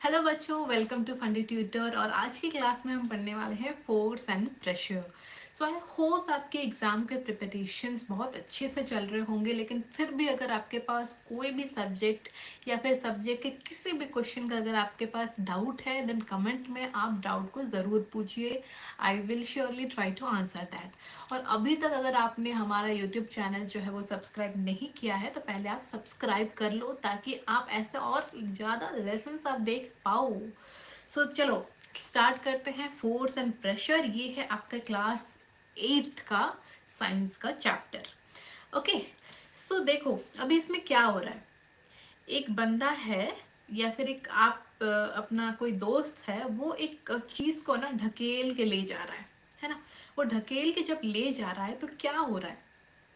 Hello बच्चों, welcome to Fundy tutor. और आज की क्लास में हम पढ़ने वाले हैं force and pressure. So I hope आपके एग्जाम के प्रिपरेशंस बहुत अच्छे से चल रहे होंगे, लेकिन फिर भी अगर आपके पास कोई भी सब्जेक्ट या फिर सब्जेक्ट के किसी भी क्वेश्चन का अगर आपके पास डाउट है, देन कमेंट में आप डाउट को ज़रूर पूछिए। I will surely try to answer that. और अभी तक अगर आपने हमारा यूट्यूब चैनल जो है वो सब्सक्राइब नहीं किया है तो पहले आप सब्सक्राइब कर लो, ताकि आप ऐसे और ज़्यादा लेसन्स आप देख पाओ। सो चलो स्टार्ट करते हैं। फोर्स एंड प्रेशर, ये है आपका क्लास 8th का साइंस का चैप्टर। ओके, सो देखो अभी इसमें क्या हो रहा है। एक बंदा है या फिर एक आप अपना कोई दोस्त है, वो एक चीज को ना ढकेल के ले जा रहा है ना। वो ढकेल के जब ले जा रहा है तो क्या हो रहा है,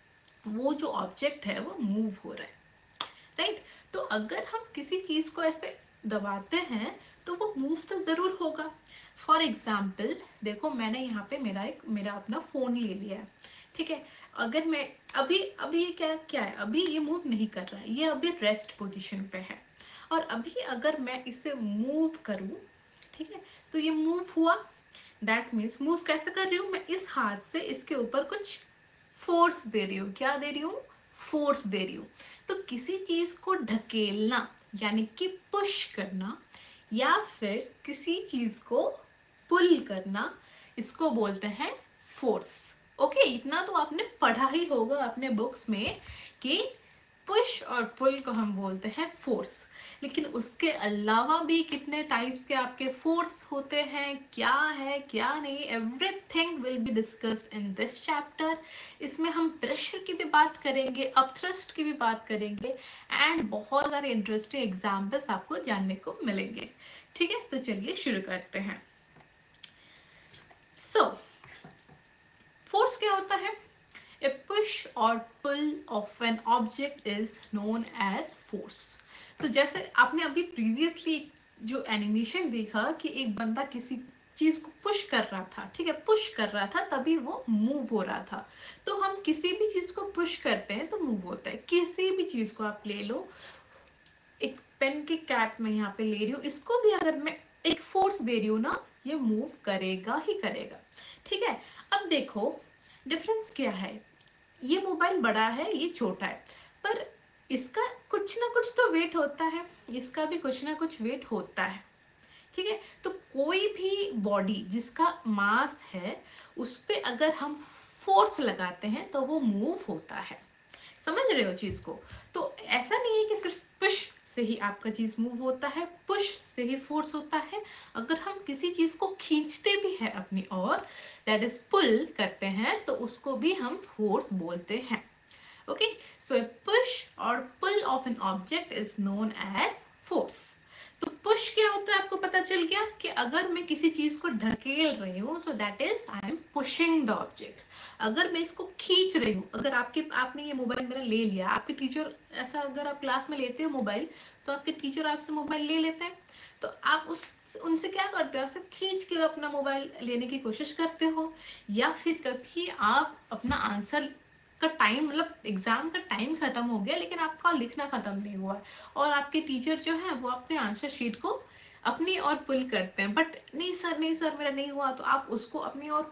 वो जो ऑब्जेक्ट है वो मूव हो रहा है, राइट। तो अगर हम किसी चीज को ऐसे दबाते हैं तो वो मूव तो जरूर होगा। फॉर एग्जाम्पल देखो, मैंने यहाँ पे मेरा अपना फोन ले लिया है, ठीक है। अगर मैं अभी अभी ये क्या क्या है, अभी ये मूव नहीं कर रहा है, ये अभी रेस्ट पोजीशन पे है। और अभी अगर मैं इसे मूव करूँ, ठीक है, तो ये मूव हुआ। दैट मीन्स मूव कैसे कर रही हूँ, मैं इस हाथ से इसके ऊपर कुछ फोर्स दे रही हूँ। क्या दे रही हूँ? फोर्स दे रही हूँ। तो किसी चीज को ढकेलना यानी कि पुश करना, या फिर किसी चीज को पुल करना, इसको बोलते हैं फोर्स। ओके, इतना तो आपने पढ़ा ही होगा अपने बुक्स में कि पुश और पुल को हम बोलते हैं फोर्स। लेकिन उसके अलावा भी कितने टाइप्स के आपके फोर्स होते हैं, क्या है क्या नहीं, everything will be discussed in this chapter. इसमें हम प्रेशर की भी बात करेंगे, अपथ्रस्ट की भी बात करेंगे, एंड बहुत सारे इंटरेस्टिंग एग्जाम्पल्स आपको जानने को मिलेंगे। ठीक है, तो चलिए शुरू करते हैं। सो फोर्स क्या होता है? A push or pull of an object is known as force. तो जैसे आपने अभी प्रीवियसली जो एनिमेशन देखा कि एक बंदा किसी चीज को पुश कर रहा था, ठीक है, पुश कर रहा था तभी वो मूव हो रहा था। तो हम किसी भी चीज को पुश करते हैं तो मूव होता है। किसी भी चीज को आप ले लो, एक पेन की कैप में यहाँ पे ले रही हूँ, इसको भी अगर मैं एक फोर्स दे रही हूँ ना, ये मूव करेगा ही करेगा। ठीक है, अब देखो डिफरेंस क्या है। ये मोबाइल बड़ा है, ये छोटा है, पर इसका कुछ ना कुछ तो वेट होता है, इसका भी कुछ ना कुछ वेट होता है। ठीक है, तो कोई भी बॉडी जिसका मास है, उस पे अगर हम फोर्स लगाते हैं तो वो मूव होता है। समझ रहे हो चीज को? तो ऐसा नहीं है कि सिर्फ पुश से ही आपका चीज मूव होता है, पुश से ही फोर्स होता है। अगर हम किसी चीज को खींचते भी हैं अपनी ओर, दैट इज पुल करते हैं, तो उसको भी हम फोर्स बोलते हैं। ओके, सो ए पुश और pull of an object is known as force. तो पुश क्या होता है आपको पता चल गया कि अगर मैं किसी चीज को ढकेल रही हूँ तो that is I am pushing the object. अगर मैं इसको खींच रही हूँ, अगर आपने ये मोबाइल मेरा ले लिया, आपके टीचर ऐसा, अगर आप क्लास में लेते हो मोबाइल, तो आपके टीचर आपसे मोबाइल ले लेते हैं, तो आप उस उनसे क्या करते हो, ऐसे खींच के अपना मोबाइल लेने की कोशिश करते हो। या फिर कभी आप अपना आंसर का टाइम, मतलब एग्जाम का टाइम खत्म हो गया लेकिन आपका लिखना खत्म नहीं हुआ, और आपके टीचर जो है वो आपके आंसर शीट को अपनी ओर पुल करते हैं, बट नहीं सर मेरा नहीं हुआ, तो आप उसको अपनी ओर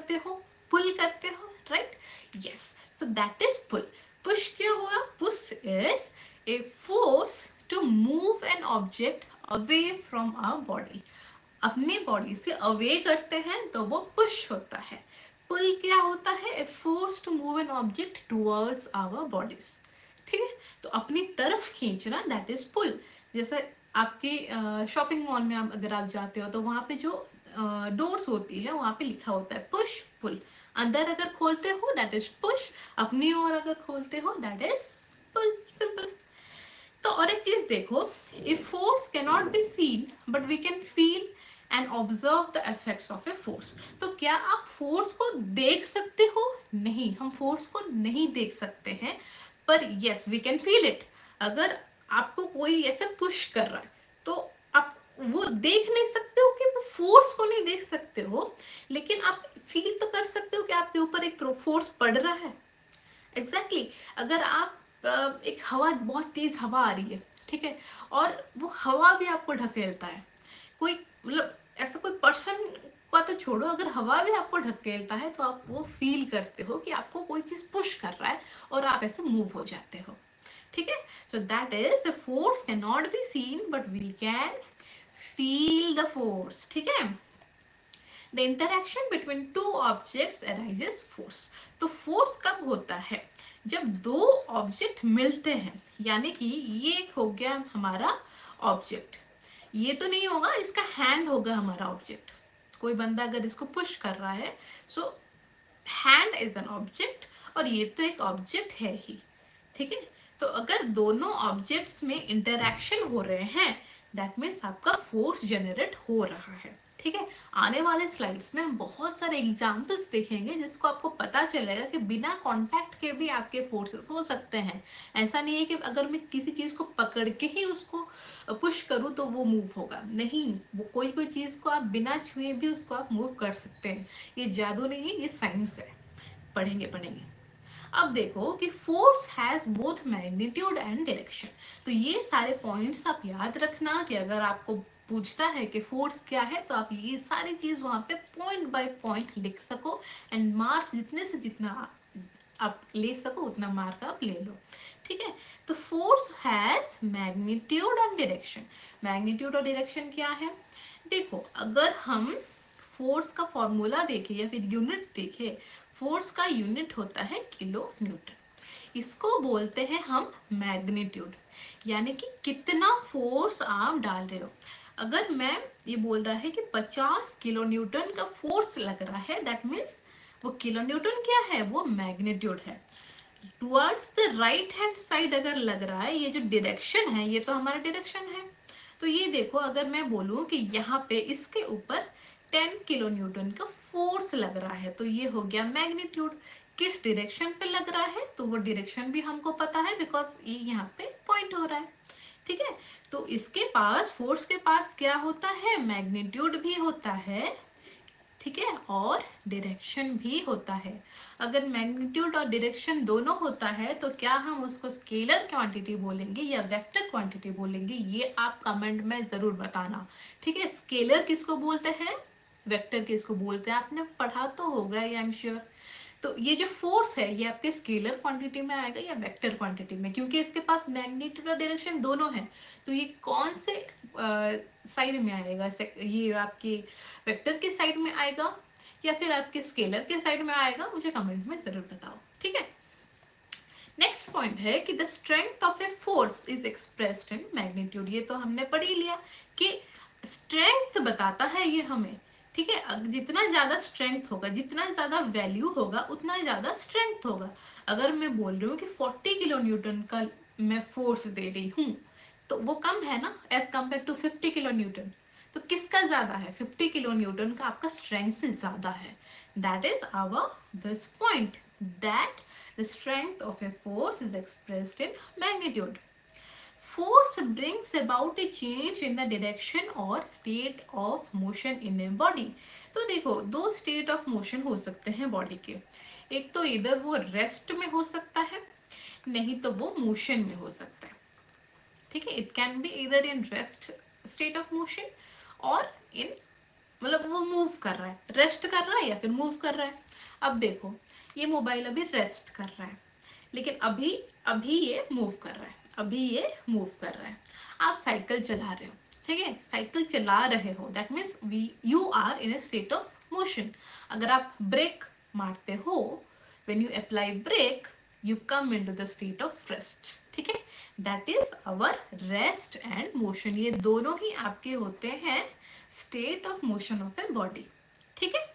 पुल करते हो, right. Yes, so that is pull. Push क्या हुआ? Push is a force to move an object away from a body. अपने बॉडी से अवे करते हैं तो वो पुश होता है। पुल क्या होता है? A force to move an object towards our bodies. ठीक है, तो अपनी तरफ खींचना, दैट इज पुल। जैसे आपके शॉपिंग मॉल में आप अगर आप जाते हो तो वहां पे जो डोर्स होती है वहां पे लिखा होता है पुश पुल। अंदर अगर खोलते हो दैट इज पुश, अपनी ओर अगर खोलते हो दैट इज पुल। सिंपल। तो और एक चीज देखो, if force can not be seen but we can feel and observe the effects of a force. तो क्या आप फोर्स को देख सकते हो? नहीं, हम फोर्स को नहीं देख सकते हैं, पर yes we can feel it. अगर आपको कोई ऐसे पुश कर रहा है तो आप वो देख नहीं सकते हो कि वो फोर्स को नहीं देख सकते हो, लेकिन आप फील तो कर सकते हो कि आपके ऊपर एक फोर्स पड़ रहा है। Exactly exactly. अगर आप एक हवा, बहुत तेज हवा आ रही है, ठीक है। और वो हवा भी आपको ढकेलता है। कोई मतलब ऐसा कोई पर्सन का तो छोड़ो, अगर हवा भी आपको ढकेलता है तो आप वो फील करते हो कि आपको कोई चीज पुश कर रहा है और आप ऐसे मूव हो जाते हो। ठीक है। So that is a force can not be seen but we can feel the force. ठीक है। The interaction between two objects arises force. तो फोर्स कब होता है? जब दो ऑब्जेक्ट मिलते हैं, यानी कि ये एक हो गया हमारा ऑब्जेक्ट, ये तो नहीं होगा, इसका हैंड होगा हमारा ऑब्जेक्ट। कोई बंदा अगर इसको पुश कर रहा है, so hand is an object, और ये तो एक ऑब्जेक्ट है ही। ठीक है। तो अगर दोनों ऑब्जेक्ट्स में इंटरेक्शन हो रहे हैं, दैट मीन्स आपका फोर्स जनरेट हो रहा है। ठीक है। आने वाले स्लाइड्स में हम बहुत सारे एग्जाम्पल्स देखेंगे जिसको आपको पता चलेगा कि बिना कांटेक्ट के भी आपके फोर्सेस हो सकते हैं। ऐसा नहीं है कि अगर मैं किसी चीज को पकड़ के ही उसको पुश करूँ तो वो मूव होगा, नहीं। वो कोई कोई चीज को आप बिना छुए भी उसको आप मूव कर सकते हैं। ये जादू नहीं है, ये साइंस है। पढ़ेंगे पढ़ेंगे। अब देखो कि force has both magnitude and direction. तो ये सारे पॉइंट्स आप याद रखना कि अगर आपको पूछता है कि फोर्स क्या है तो आप ये सारी चीज वहां पे पॉइंट बाय पॉइंट लिख सको, एंड मार्क्स जितने से जितना आप ले सको उतना मार्क आप ले लो। ठीक है। तो force has magnitude and direction. Magnitude और डायरेक्शन क्या है? देखो, अगर हम फोर्स का फॉर्मूला देखें या फिर यूनिट देखें, फोर्स का यूनिट होता है किलो न्यूटन। इसको बोलते हैं हम मैग्नीट्यूड, यानी कि कितना फोर्स आप डाल रहे हो। अगर मैं ये बोल रहा है कि 50 किलो न्यूटन का फोर्स लग रहा है, दैट मीन्स वो किलो न्यूटन क्या है, वो मैग्नीट्यूड है। Towards the right hand side अगर लग रहा है, ये जो डायरेक्शन है ये तो हमारा डायरेक्शन है। तो ये देखो, अगर मैं बोलूं कि यहाँ पे इसके ऊपर 10 किलो न्यूटन का फोर्स लग रहा है, तो ये हो गया मैग्नीट्यूड। किस डायरेक्शन पे लग रहा है, तो वो डायरेक्शन भी हमको पता है बिकॉज ये यहाँ पे पॉइंट हो रहा है। ठीक है। तो इसके पास, फोर्स के पास क्या होता है, मैग्नीट्यूड भी होता है, ठीक है, और डायरेक्शन भी होता है। अगर मैग्नीट्यूड और डायरेक्शन दोनों होता है तो क्या हम उसको स्केलर क्वांटिटी बोलेंगे या वेक्टर क्वांटिटी बोलेंगे, ये आप कमेंट में जरूर बताना। ठीक है। स्केलर किसको बोलते हैं, वेक्टर किसको बोलते हैं, आपने पढ़ा तो होगा, आई एम श्योर। तो ये जो फोर्स है ये आपके स्केलर क्वांटिटी में आएगा या वेक्टर क्वांटिटी में, क्योंकि इसके पास मैग्नीट्यूड और डायरेक्शन दोनों है। तो ये कौन से साइड में आएगा, ये आपके वेक्टर के साइड में आएगा या फिर आपके स्केलर के साइड में आएगा, मुझे कमेंट में जरूर बताओ। ठीक है। नेक्स्ट पॉइंट है कि the strength of a force is expressed in magnitude. ये तो हमने पढ़ ही लिया कि स्ट्रेंथ बताता है ये हमें। ठीक है। जितना ज्यादा स्ट्रेंथ होगा, जितना ज्यादा वैल्यू होगा, उतना ज्यादा स्ट्रेंथ होगा। अगर मैं बोल रही हूँ कि 40 किलो न्यूटन का मैं फोर्स दे रही हूँ, तो वो कम है ना as compare to 50 kilo newton. तो किसका ज्यादा है, 50 किलो न्यूटन का आपका स्ट्रेंथ ज्यादा है। That is our this point, that the strength of a force is expressed in magnitude. Force brings about a change in the direction or state of motion in a body. तो देखो, दो state of motion हो सकते हैं body के। एक तो इधर वो रेस्ट में हो सकता है, नहीं तो वो मोशन में हो सकता है। ठीक है। इट कैन बी इधर in rest state of motion और इन, मतलब वो मूव कर रहा है, रेस्ट कर रहा है या फिर मूव कर रहा है। अब देखो, ये मोबाइल अभी रेस्ट कर रहा है, लेकिन अभी अभी ये मूव कर रहा है, अभी ये मूव कर रहा है। आप साइकिल चला रहे हो, ठीक है, साइकिल चला रहे हो, that means you are in a state of motion. अगर आप ब्रेक मारते हो, when you apply brake, you come into the state of rest. ठीक है। That is our rest and motion, ये दोनों ही आपके होते हैं state of motion of a body. ठीक है।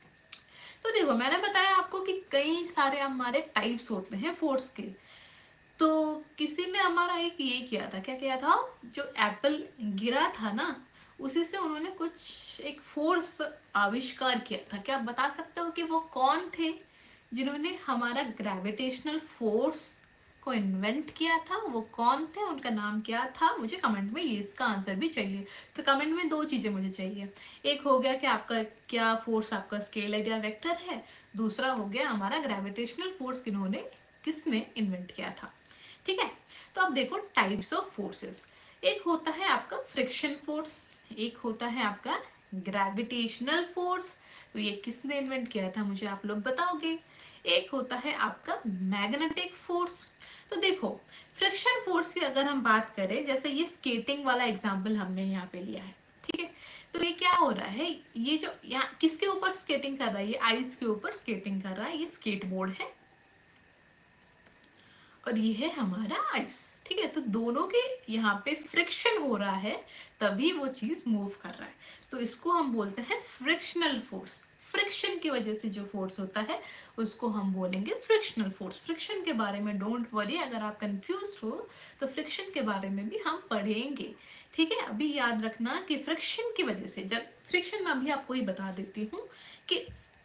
तो देखो, मैंने बताया आपको कि कई सारे हमारे टाइप्स होते हैं फोर्स के। तो किसी ने हमारा एक ये किया था, क्या किया था, जो एप्पल गिरा था ना, उसी से उन्होंने कुछ एक फोर्स आविष्कार किया था। क्या आप बता सकते हो कि वो कौन थे जिन्होंने हमारा ग्रेविटेशनल फोर्स को इन्वेंट किया था, वो कौन थे, उनका नाम क्या था? मुझे कमेंट में ये इसका आंसर भी चाहिए। तो कमेंट में दो चीजें मुझे चाहिए, एक हो गया कि आपका क्या फोर्स आपका स्केलर या वेक्टर है, दूसरा हो गया हमारा ग्रेविटेशनल फोर्स किसने इन्वेंट किया था। ठीक है। तो अब देखो टाइप्स ऑफ फोर्सेस, एक होता है आपका फ्रिक्शन फोर्स, एक होता है आपका ग्रेविटेशनल फोर्स, तो ये किसने इन्वेंट किया था मुझे आप लोग बताओगे। एक होता है आपका मैग्नेटिक फोर्स। तो देखो फ्रिक्शन फोर्स की अगर हम बात करें, जैसे ये स्केटिंग वाला एग्जांपल हमने यहाँ पे लिया है, ठीक है। तो ये क्या हो रहा है, ये जो यहाँ किसके ऊपर स्केटिंग कर रहा है, ये आइस के ऊपर स्केटिंग कर रहा है, ये स्केट बोर्ड है और ये है हमारा आइस, ठीक है। तो दोनों के यहाँ पे फ्रिक्शन हो रहा है, तभी वो चीज मूव कर रहा है, तो इसको हम बोलते हैं फ्रिक्शनल फोर्स। फ्रिक्शन की वजह से जो फोर्स होता है उसको हम बोलेंगे फ्रिक्शनल फोर्स। फ्रिक्शन के बारे में डोंट वरी, अगर आप कंफ्यूज हो तो फ्रिक्शन के बारे में भी हम पढ़ेंगे, ठीक है। अभी याद रखना कि फ्रिक्शन की वजह से, जब फ्रिक्शन में अभी आपको ही बता देती हूँ कि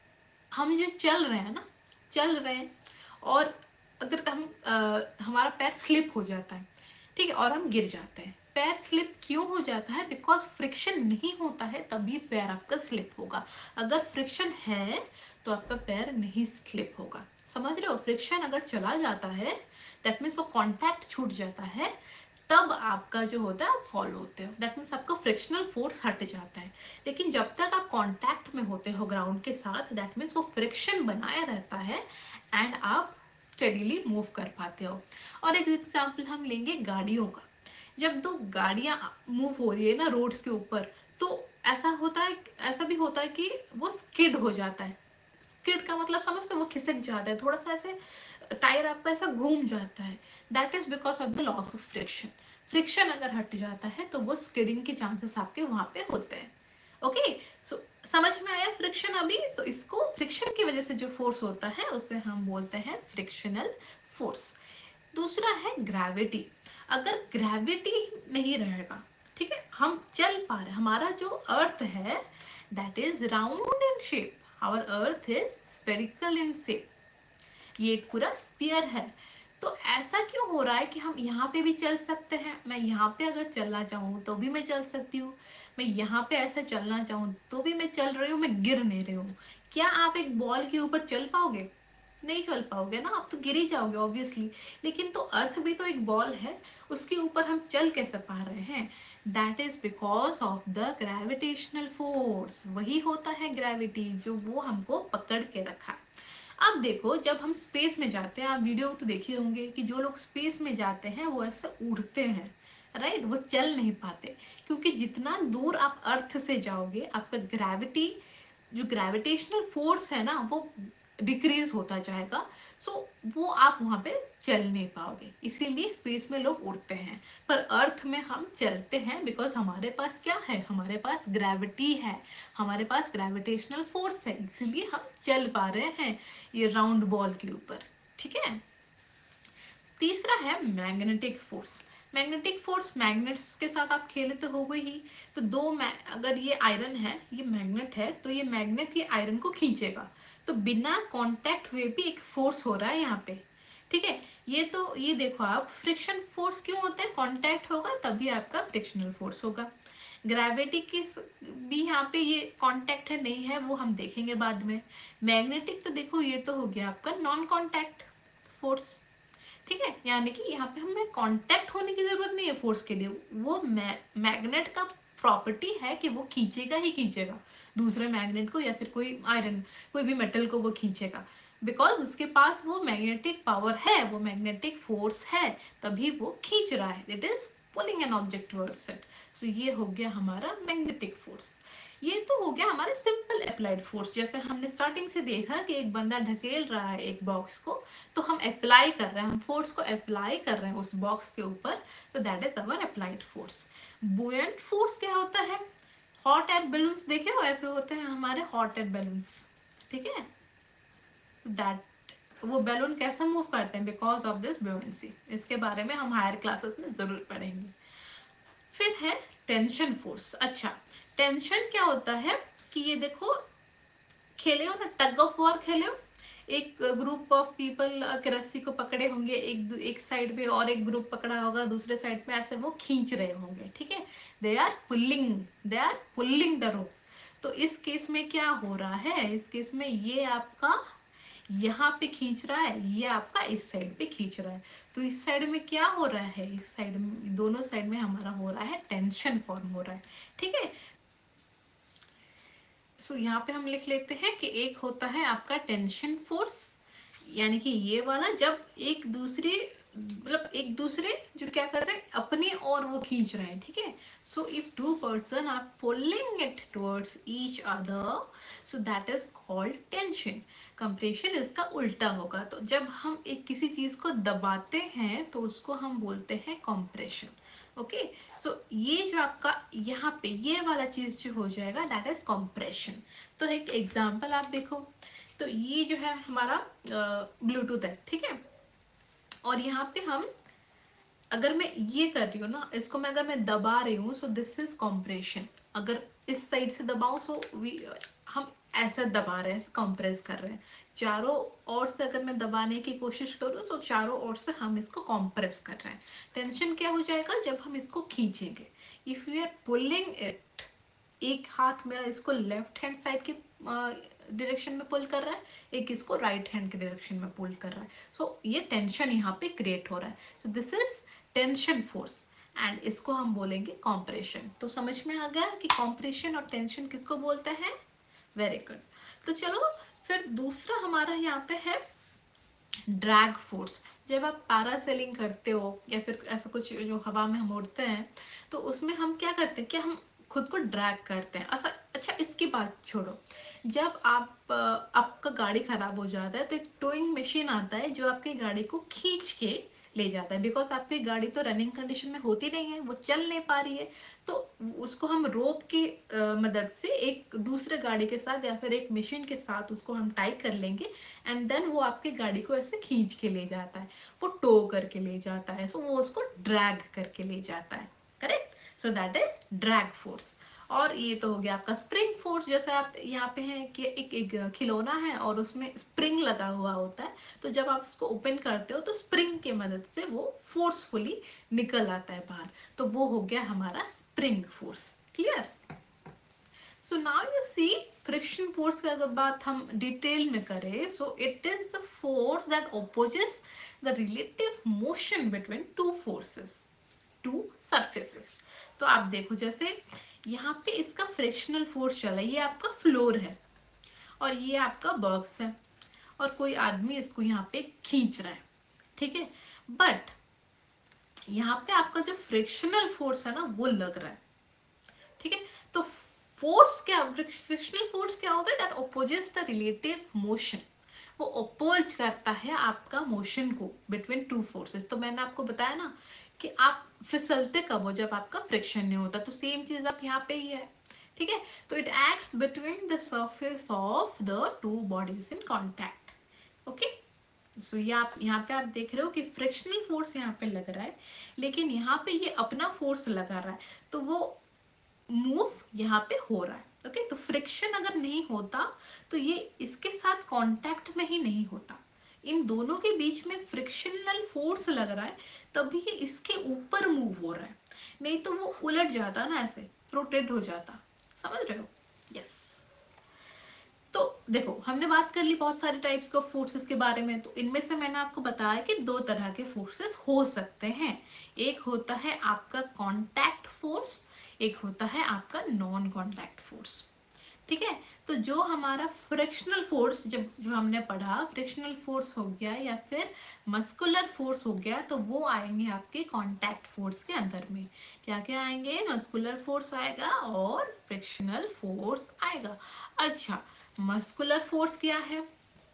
हम जो चल रहे हैं ना, चल रहे हैं और अगर हम हमारा पैर स्लिप हो जाता है, ठीक है, और हम गिर जाते हैं, पैर स्लिप क्यों हो जाता है, बिकॉज फ्रिक्शन नहीं होता है तभी पैर आपका स्लिप होगा। अगर फ्रिक्शन है तो आपका पैर नहीं स्लिप होगा, समझ रहे हो। फ्रिक्शन अगर चला जाता है दैट मीन्स वो कांटेक्ट छूट जाता है, तब आपका जो होता है आप फॉल होते हो, दैट मीन्स आपका फ्रिक्शनल फोर्स हट जाता है। लेकिन जब तक आप कांटेक्ट में होते हो ग्राउंड के साथ, दैट मीन्स वो फ्रिक्शन बनाया रहता है एंड आप स्टेडीली मूव कर पाते हो। और एक एग्जांपल हम लेंगे गाड़ियों का। जब दो गाड़ियां मूव हो रही है ना रोड्स के ऊपर, तो ऐसा होता है, ऐसा भी होता है कि वो स्किड हो जाता है। स्किड का मतलब समझते हो, वो खिसक जाता है थोड़ा सा, ऐसे टायर आपका ऐसा घूम जाता है, that is because of the loss of friction. Friction अगर हट जाता है तो वो स्किडिंग के चांसेस आपके वहां पे होते हैं। ओके, सो समझ में आया फ्रिक्शन अभी। तो इसको फ्रिक्शन की वजह से जो फोर्स होता है उसे हम बोलते हैं फ्रिक्शनल फोर्स। दूसरा है ग्रेविटी। अगर ग्रेविटी नहीं रहेगा, ठीक है, हम चल पा रहे, हमारा जो अर्थ है that is round in shape, our earth is spherical in shape, ये एक पूरा स्पीयर है। तो ऐसा क्यों हो रहा है कि हम यहाँ पे भी चल सकते हैं, मैं यहाँ पे अगर चलना चाहूँ तो भी मैं चल सकती हूँ, मैं यहाँ पे ऐसा चलना चाहूँ तो भी मैं चल रही हूँ, मैं गिर नहीं रही हूँ। क्या आप एक बॉल के ऊपर चल पाओगे, नहीं चल पाओगे ना, आप तो गिर ही जाओगे ऑब्वियसली। लेकिन तो अर्थ भी तो एक बॉल है, उसके ऊपर हम चल कैसे पा रहे हैं, that is because of the gravitational force. वही होता है ग्रेविटी जो वो हमको पकड़ के रखा। अब देखो जब हम स्पेस में जाते हैं, आप वीडियो तो देखे होंगे कि जो लोग स्पेस में जाते हैं वो ऐसे उड़ते हैं, राइट, वो चल नहीं पाते, क्योंकि जितना दूर आप अर्थ से जाओगे आपका ग्रेविटी, जो ग्रेविटेशनल फोर्स है ना वो डिक्रीज होता जाएगा। सो वो आप वहां पे चल नहीं पाओगे, इसीलिए स्पेस में लोग उड़ते हैं। पर अर्थ में हम चलते हैं बिकॉज हमारे पास क्या है, हमारे पास ग्रेविटी है, हमारे पास ग्रेविटेशनल फोर्स है, इसीलिए हम चल पा रहे हैं ये राउंड बॉल के ऊपर, ठीक है। तीसरा है magnetic force. Magnetic force, magnets के साथ आप खेले तो हो गए ही। तो अगर ये आयरन है, ये मैग्नेट है, तो ये मैग्नेट ये आयरन को खींचेगा, तो बिना कांटेक्ट हुए भी एक फोर्स हो रहा है यहाँ पे, ठीक है। ये तो ये देखो आप, फ्रिक्शन फोर्स क्यों होते हैं, कांटेक्ट होगा तभी आपका फ्रिक्शनल फोर्स होगा। ग्रेविटी की भी यहाँ पे ये कांटेक्ट है नहीं है वो हम देखेंगे बाद में। मैग्नेटिक तो देखो ये तो हो गया आपका नॉन कांटेक्ट फोर्स, ठीक है, यानी कि यहाँ पे हमें कांटेक्ट होने की जरूरत नहीं है फोर्स के लिए, वो मैग्नेट का प्रॉपर्टी है कि वो खींचेगा ही खींचेगा दूसरे मैग्नेट को, या फिर कोई आयरन, कोई भी मेटल को वो खींचेगा, बिकॉज उसके पास वो मैग्नेटिक पावर है, वो मैग्नेटिक फोर्स है, तभी वो खींच रहा है, it is pulling an object towards it. So ये हो गया हमारा मैग्नेटिक फोर्स। ये तो हो गया हमारे सिंपल अप्लाइड फोर्स, जैसे हमने स्टार्टिंग से देखा कि एक बंदा ढकेल रहा है एक बॉक्स को, तो हम अप्लाई कर रहे हैं, हम फोर्स को अप्लाई कर रहे हैं उस बॉक्स के ऊपर, तो that is our applied force. Buoyant force क्या होता है, हॉट एयर बैलून्स देखे हो, ऐसे होते हैं हमारे हॉट एयर बैलून्स, ठीक है। तो दैट वो बैलून कैसा मूव करते हैं, बिकॉज ऑफ दिस बुएंसी, इसके बारे में हम हायर क्लासेस में जरूर पढ़ेंगे। फिर है टेंशन फोर्स। अच्छा, टेंशन क्या होता है कि ये देखो, खेले हो ना टग ऑफ वॉर, खेले हो, एक ग्रुप ऑफ पीपल के रस्सी को पकड़े होंगे, एक साइड पे और एक ग्रुप पकड़ा होगा दूसरे साइड पे, ऐसे वो खींच रहे होंगे, ठीक है, they are pulling the rope. तो इस केस में क्या हो रहा है, इस केस में ये आपका, यहाँ पे खींच रहा है, ये आपका इस साइड पे खींच रहा है। तो इस साइड में क्या हो रहा है, इस साइड में, दोनों साइड में हमारा हो रहा है टेंशन फॉर्म हो रहा है, ठीक है। सो यहाँ पे हम लिख लेते हैं कि एक होता है आपका टेंशन फोर्स, यानी कि ये वाला, जब एक दूसरे, मतलब एक दूसरे जो क्या कर रहे हैं अपनी और वो खींच रहे हैं, ठीक है। So if two person are pulling it towards each other, so that is called tension. Compression इसका उल्टा होगा, तो जब हम एक किसी चीज को दबाते हैं तो उसको हम बोलते हैं कॉम्प्रेशन। ओके, सो ये जो आपका यहाँ पे ये वाला चीज जो हो जाएगा दैट इज कॉम्प्रेशन। तो एक एग्जांपल आप देखो, तो ये जो है हमारा ब्लूटूथ है, ठीक है। और यहाँ पे हम, अगर मैं ये कर रही हूँ ना इसको, मैं अगर मैं दबा रही हूँ, सो दिस इज कॉम्प्रेशन। अगर इस साइड से दबाऊं, सो हम ऐसा दबा रहे हैं, कंप्रेस कर रहे हैं। चारों ओर से अगर मैं दबाने की कोशिश करूँ, सो चारों ओर से हम इसको कंप्रेस कर रहे हैं। टेंशन क्या हो जाएगा जब हम इसको खींचेंगे, if you are pulling it, एक हाथ मेरा इसको लेफ्ट हैंड साइड के डायरेक्शन में पुल कर रहा है, एक इसको राइट हैंड के डायरेक्शन में पुल कर रहा है, सो ये टेंशन यहाँ पे क्रिएट हो रहा है। तो this is tension force, and इसको हम बोलेंगे कॉम्प्रेशन। तो समझ में आ गया कि कॉम्प्रेशन और टेंशन किसको बोलते हैं। Very good. तो चलो फिर दूसरा हमारा यहाँ पे है ड्रैग फोर्स। जब आप पैरासेलिंग करते हो या फिर ऐसा कुछ जो हवा में हम उड़ते हैं, तो उसमें हम क्या करते हैं कि हम खुद को ड्रैग करते हैं। ऐसा, अच्छा इसकी बात छोड़ो, जब आपका गाड़ी खराब हो जाता है तो एक टोइंग मशीन आता है जो आपकी गाड़ी को खींच के ले जाता है, बिकॉज आपकी गाड़ी तो रनिंग कंडीशन में होती नहीं है, वो चल नहीं पा रही है। तो उसको हम रोप की मदद से एक दूसरे गाड़ी के साथ या फिर एक मशीन के साथ उसको हम टाई कर लेंगे, एंड देन वो आपकी गाड़ी को ऐसे खींच के ले जाता है, वो टो करके ले जाता है, सो वो उसको ड्रैग करके ले जाता है, correct. So that is drag force. और ये तो हो गया आपका स्प्रिंग फोर्स। जैसे आप यहाँ पे हैं कि एक खिलौना है और उसमें स्प्रिंग लगा हुआ होता है, तो जब आप उसको ओपन करते हो तो स्प्रिंग की मदद से वो फोर्सफुली निकल आता है बाहर, तो वो हो गया हमारा spring force. Clear. So now you see, friction force की अगर बात हम डिटेल में करें, so it is the force that opposes the relative motion between two forces, two surfaces. तो आप देखो, जैसे यहाँ पे इसका फ्रिक्शनल फोर्स चला, ये आपका फ्लोर है और ये आपका बॉक्स है, और कोई आदमी इसको यहाँ पे खींच रहा है, ठीक है। बट यहाँ पे आपका जो फ्रिक्शनल फोर्स है ना वो लग रहा है, ठीक है। तो फोर्स क्या, फ्रिक्शनल फोर्स क्या होता है, that opposes the relative motion, वो ओपोज करता है आपका मोशन को बिटवीन टू फोर्सेस। तो मैंने आपको बताया ना कि आप फिसलते कब हो, जब आपका फ्रिक्शन नहीं होता, तो सेम चीज आप यहाँ पे ही है, ठीक है। तो it acts between the surface of the two bodies in contact. Okay, so ये आप यहाँ पे आप देख रहे हो कि फ्रिक्शनल फोर्स यहाँ पे लग रहा है, लेकिन यहाँ पे ये अपना फोर्स लगा रहा है, तो वो मूव यहाँ पे हो रहा है। ओके, तो फ्रिक्शन अगर नहीं होता तो ये इसके साथ कांटेक्ट में ही नहीं होता, इन दोनों के बीच में फ्रिक्शनल फोर्स लग रहा है तभी ये इसके ऊपर मूव हो रहा है, नहीं तो वो उलट जाता ना, ऐसे रोटेट हो जाता। समझ रहे हो। यस। तो देखो, हमने बात कर ली बहुत सारे टाइप्स ऑफ फोर्सेस के बारे में, तो इनमें से मैंने आपको बताया कि दो तरह के फोर्सेस हो सकते हैं। एक होता है आपका कांटेक्ट फोर्स, एक होता है आपका नॉन कांटेक्ट फोर्स, ठीक है। तो जो हमारा फ्रिक्शनल फोर्स, जब जो हमने पढ़ा फ्रिक्शनल फोर्स हो गया या फिर मस्कुलर फोर्स हो गया, तो वो आएंगे आपके कांटेक्ट फोर्स के अंदर में। क्या क्या आएंगे, मस्कुलर फोर्स आएगा और फ्रिक्शनल फोर्स आएगा। अच्छा, मस्कुलर फोर्स क्या है,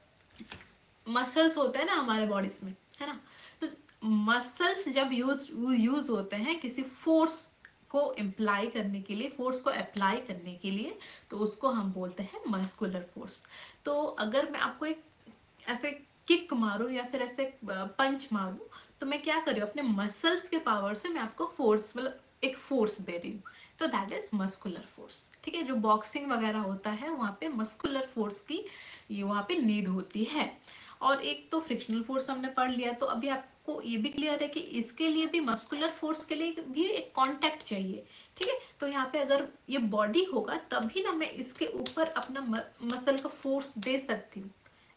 मसल्स होते हैं ना हमारे बॉडीज में, है ना। तो मसल्स जब यूज होते हैं किसी फोर्स को इम्प्लाई करने के लिए, फोर्स को अप्लाई करने के लिए, तो उसको हम बोलते हैं मस्कुलर फोर्स। तो अगर मैं आपको एक ऐसे किक मारूं या फिर ऐसे पंच मारूं, तो मैं क्या कर रही हूँ, अपने मसल्स के पावर से मैं आपको फोर्स, मतलब एक फोर्स दे रही हूँ, तो दैट इज मस्कुलर फोर्स, ठीक है। जो बॉक्सिंग वगैरह होता है वहाँ पे मस्कुलर फोर्स की ये वहाँ पे नीड होती है। और एक तो फ्रिक्शनल फोर्स हमने पढ़ लिया, तो अभी आपको ये भी क्लियर है कि इसके लिए भी, मस्कुलर फोर्स के लिए भी एक कांटेक्ट चाहिए, ठीक है। तो यहाँ पे अगर ये बॉडी होगा तभी ना मैं इसके ऊपर अपना मसल का फोर्स दे सकती हूँ,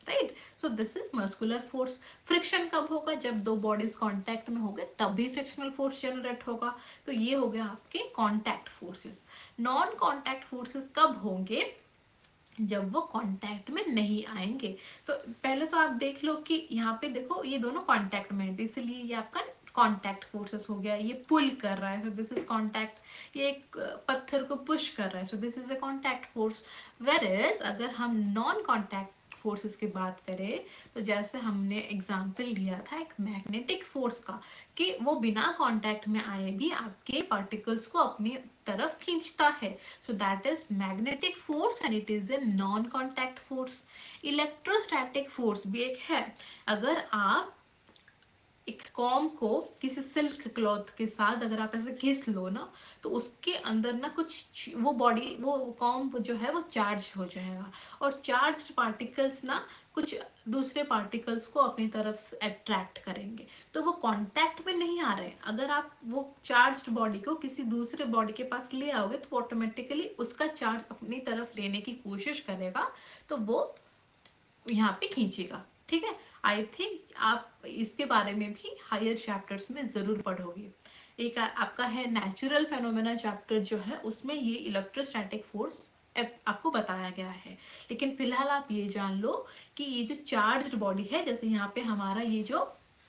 right. So this is muscular force. Friction कब होगा? जब दो बॉडीज कांटेक्ट में होंगे तब भी फ्रिक्शनल फोर्स जनरेट होगा। तो ये हो गया आपके contact forces. Non contact forces कब होंगे? जब वो कांटेक्ट में नहीं आएंगे। तो पहले तो आप देख लो कि यहाँ पे देखो ये दोनों कांटेक्ट में है, तो इसलिए ये आपका कांटेक्ट फोर्सेस हो गया। ये पुल कर रहा है, सो दिस इज कांटेक्ट। ये एक पत्थर को पुश कर रहा है, so this is a contact force. Whereas अगर हम नॉन कांटेक्ट फोर्सेस की बात करें, तो जैसे हमने एग्जाम्पल लिया था एक मैग्नेटिक फोर्स का, कि वो बिना कांटेक्ट में आए भी आपके पार्टिकल्स को अपनी तरफ खींचता है। So that is magnetic force and it is a non contact force. Electrostatic force भी एक है। अगर आप एक कॉम को किसी सिल्क क्लॉथ के साथ अगर आप ऐसे घिस लो ना, तो उसके अंदर ना कुछ वो बॉडी वो कॉम जो है वो चार्ज हो जाएगा, और चार्ज्ड पार्टिकल्स ना कुछ दूसरे पार्टिकल्स को अपनी तरफ से अट्रैक्ट करेंगे। तो वो कांटेक्ट में नहीं आ रहे हैं। अगर आप वो चार्ज्ड बॉडी को किसी दूसरे बॉडी के पास ले आओगे तो ऑटोमेटिकली उसका चार्ज अपनी तरफ लेने की कोशिश करेगा, तो वो यहाँ पे खींचेगा। ठीक है। आई थिंक आप इसके बारे में भी हायर चैप्टर्स में जरूर पढ़ोगे। एक आपका है नेचुरल फेनोमेना चैप्टर जो है, उसमें ये इलेक्ट्रोस्टैटिक फोर्स आपको बताया गया है। लेकिन फिलहाल आप ये जान लो कि ये जो चार्ज्ड बॉडी है, जैसे यहाँ पे हमारा ये जो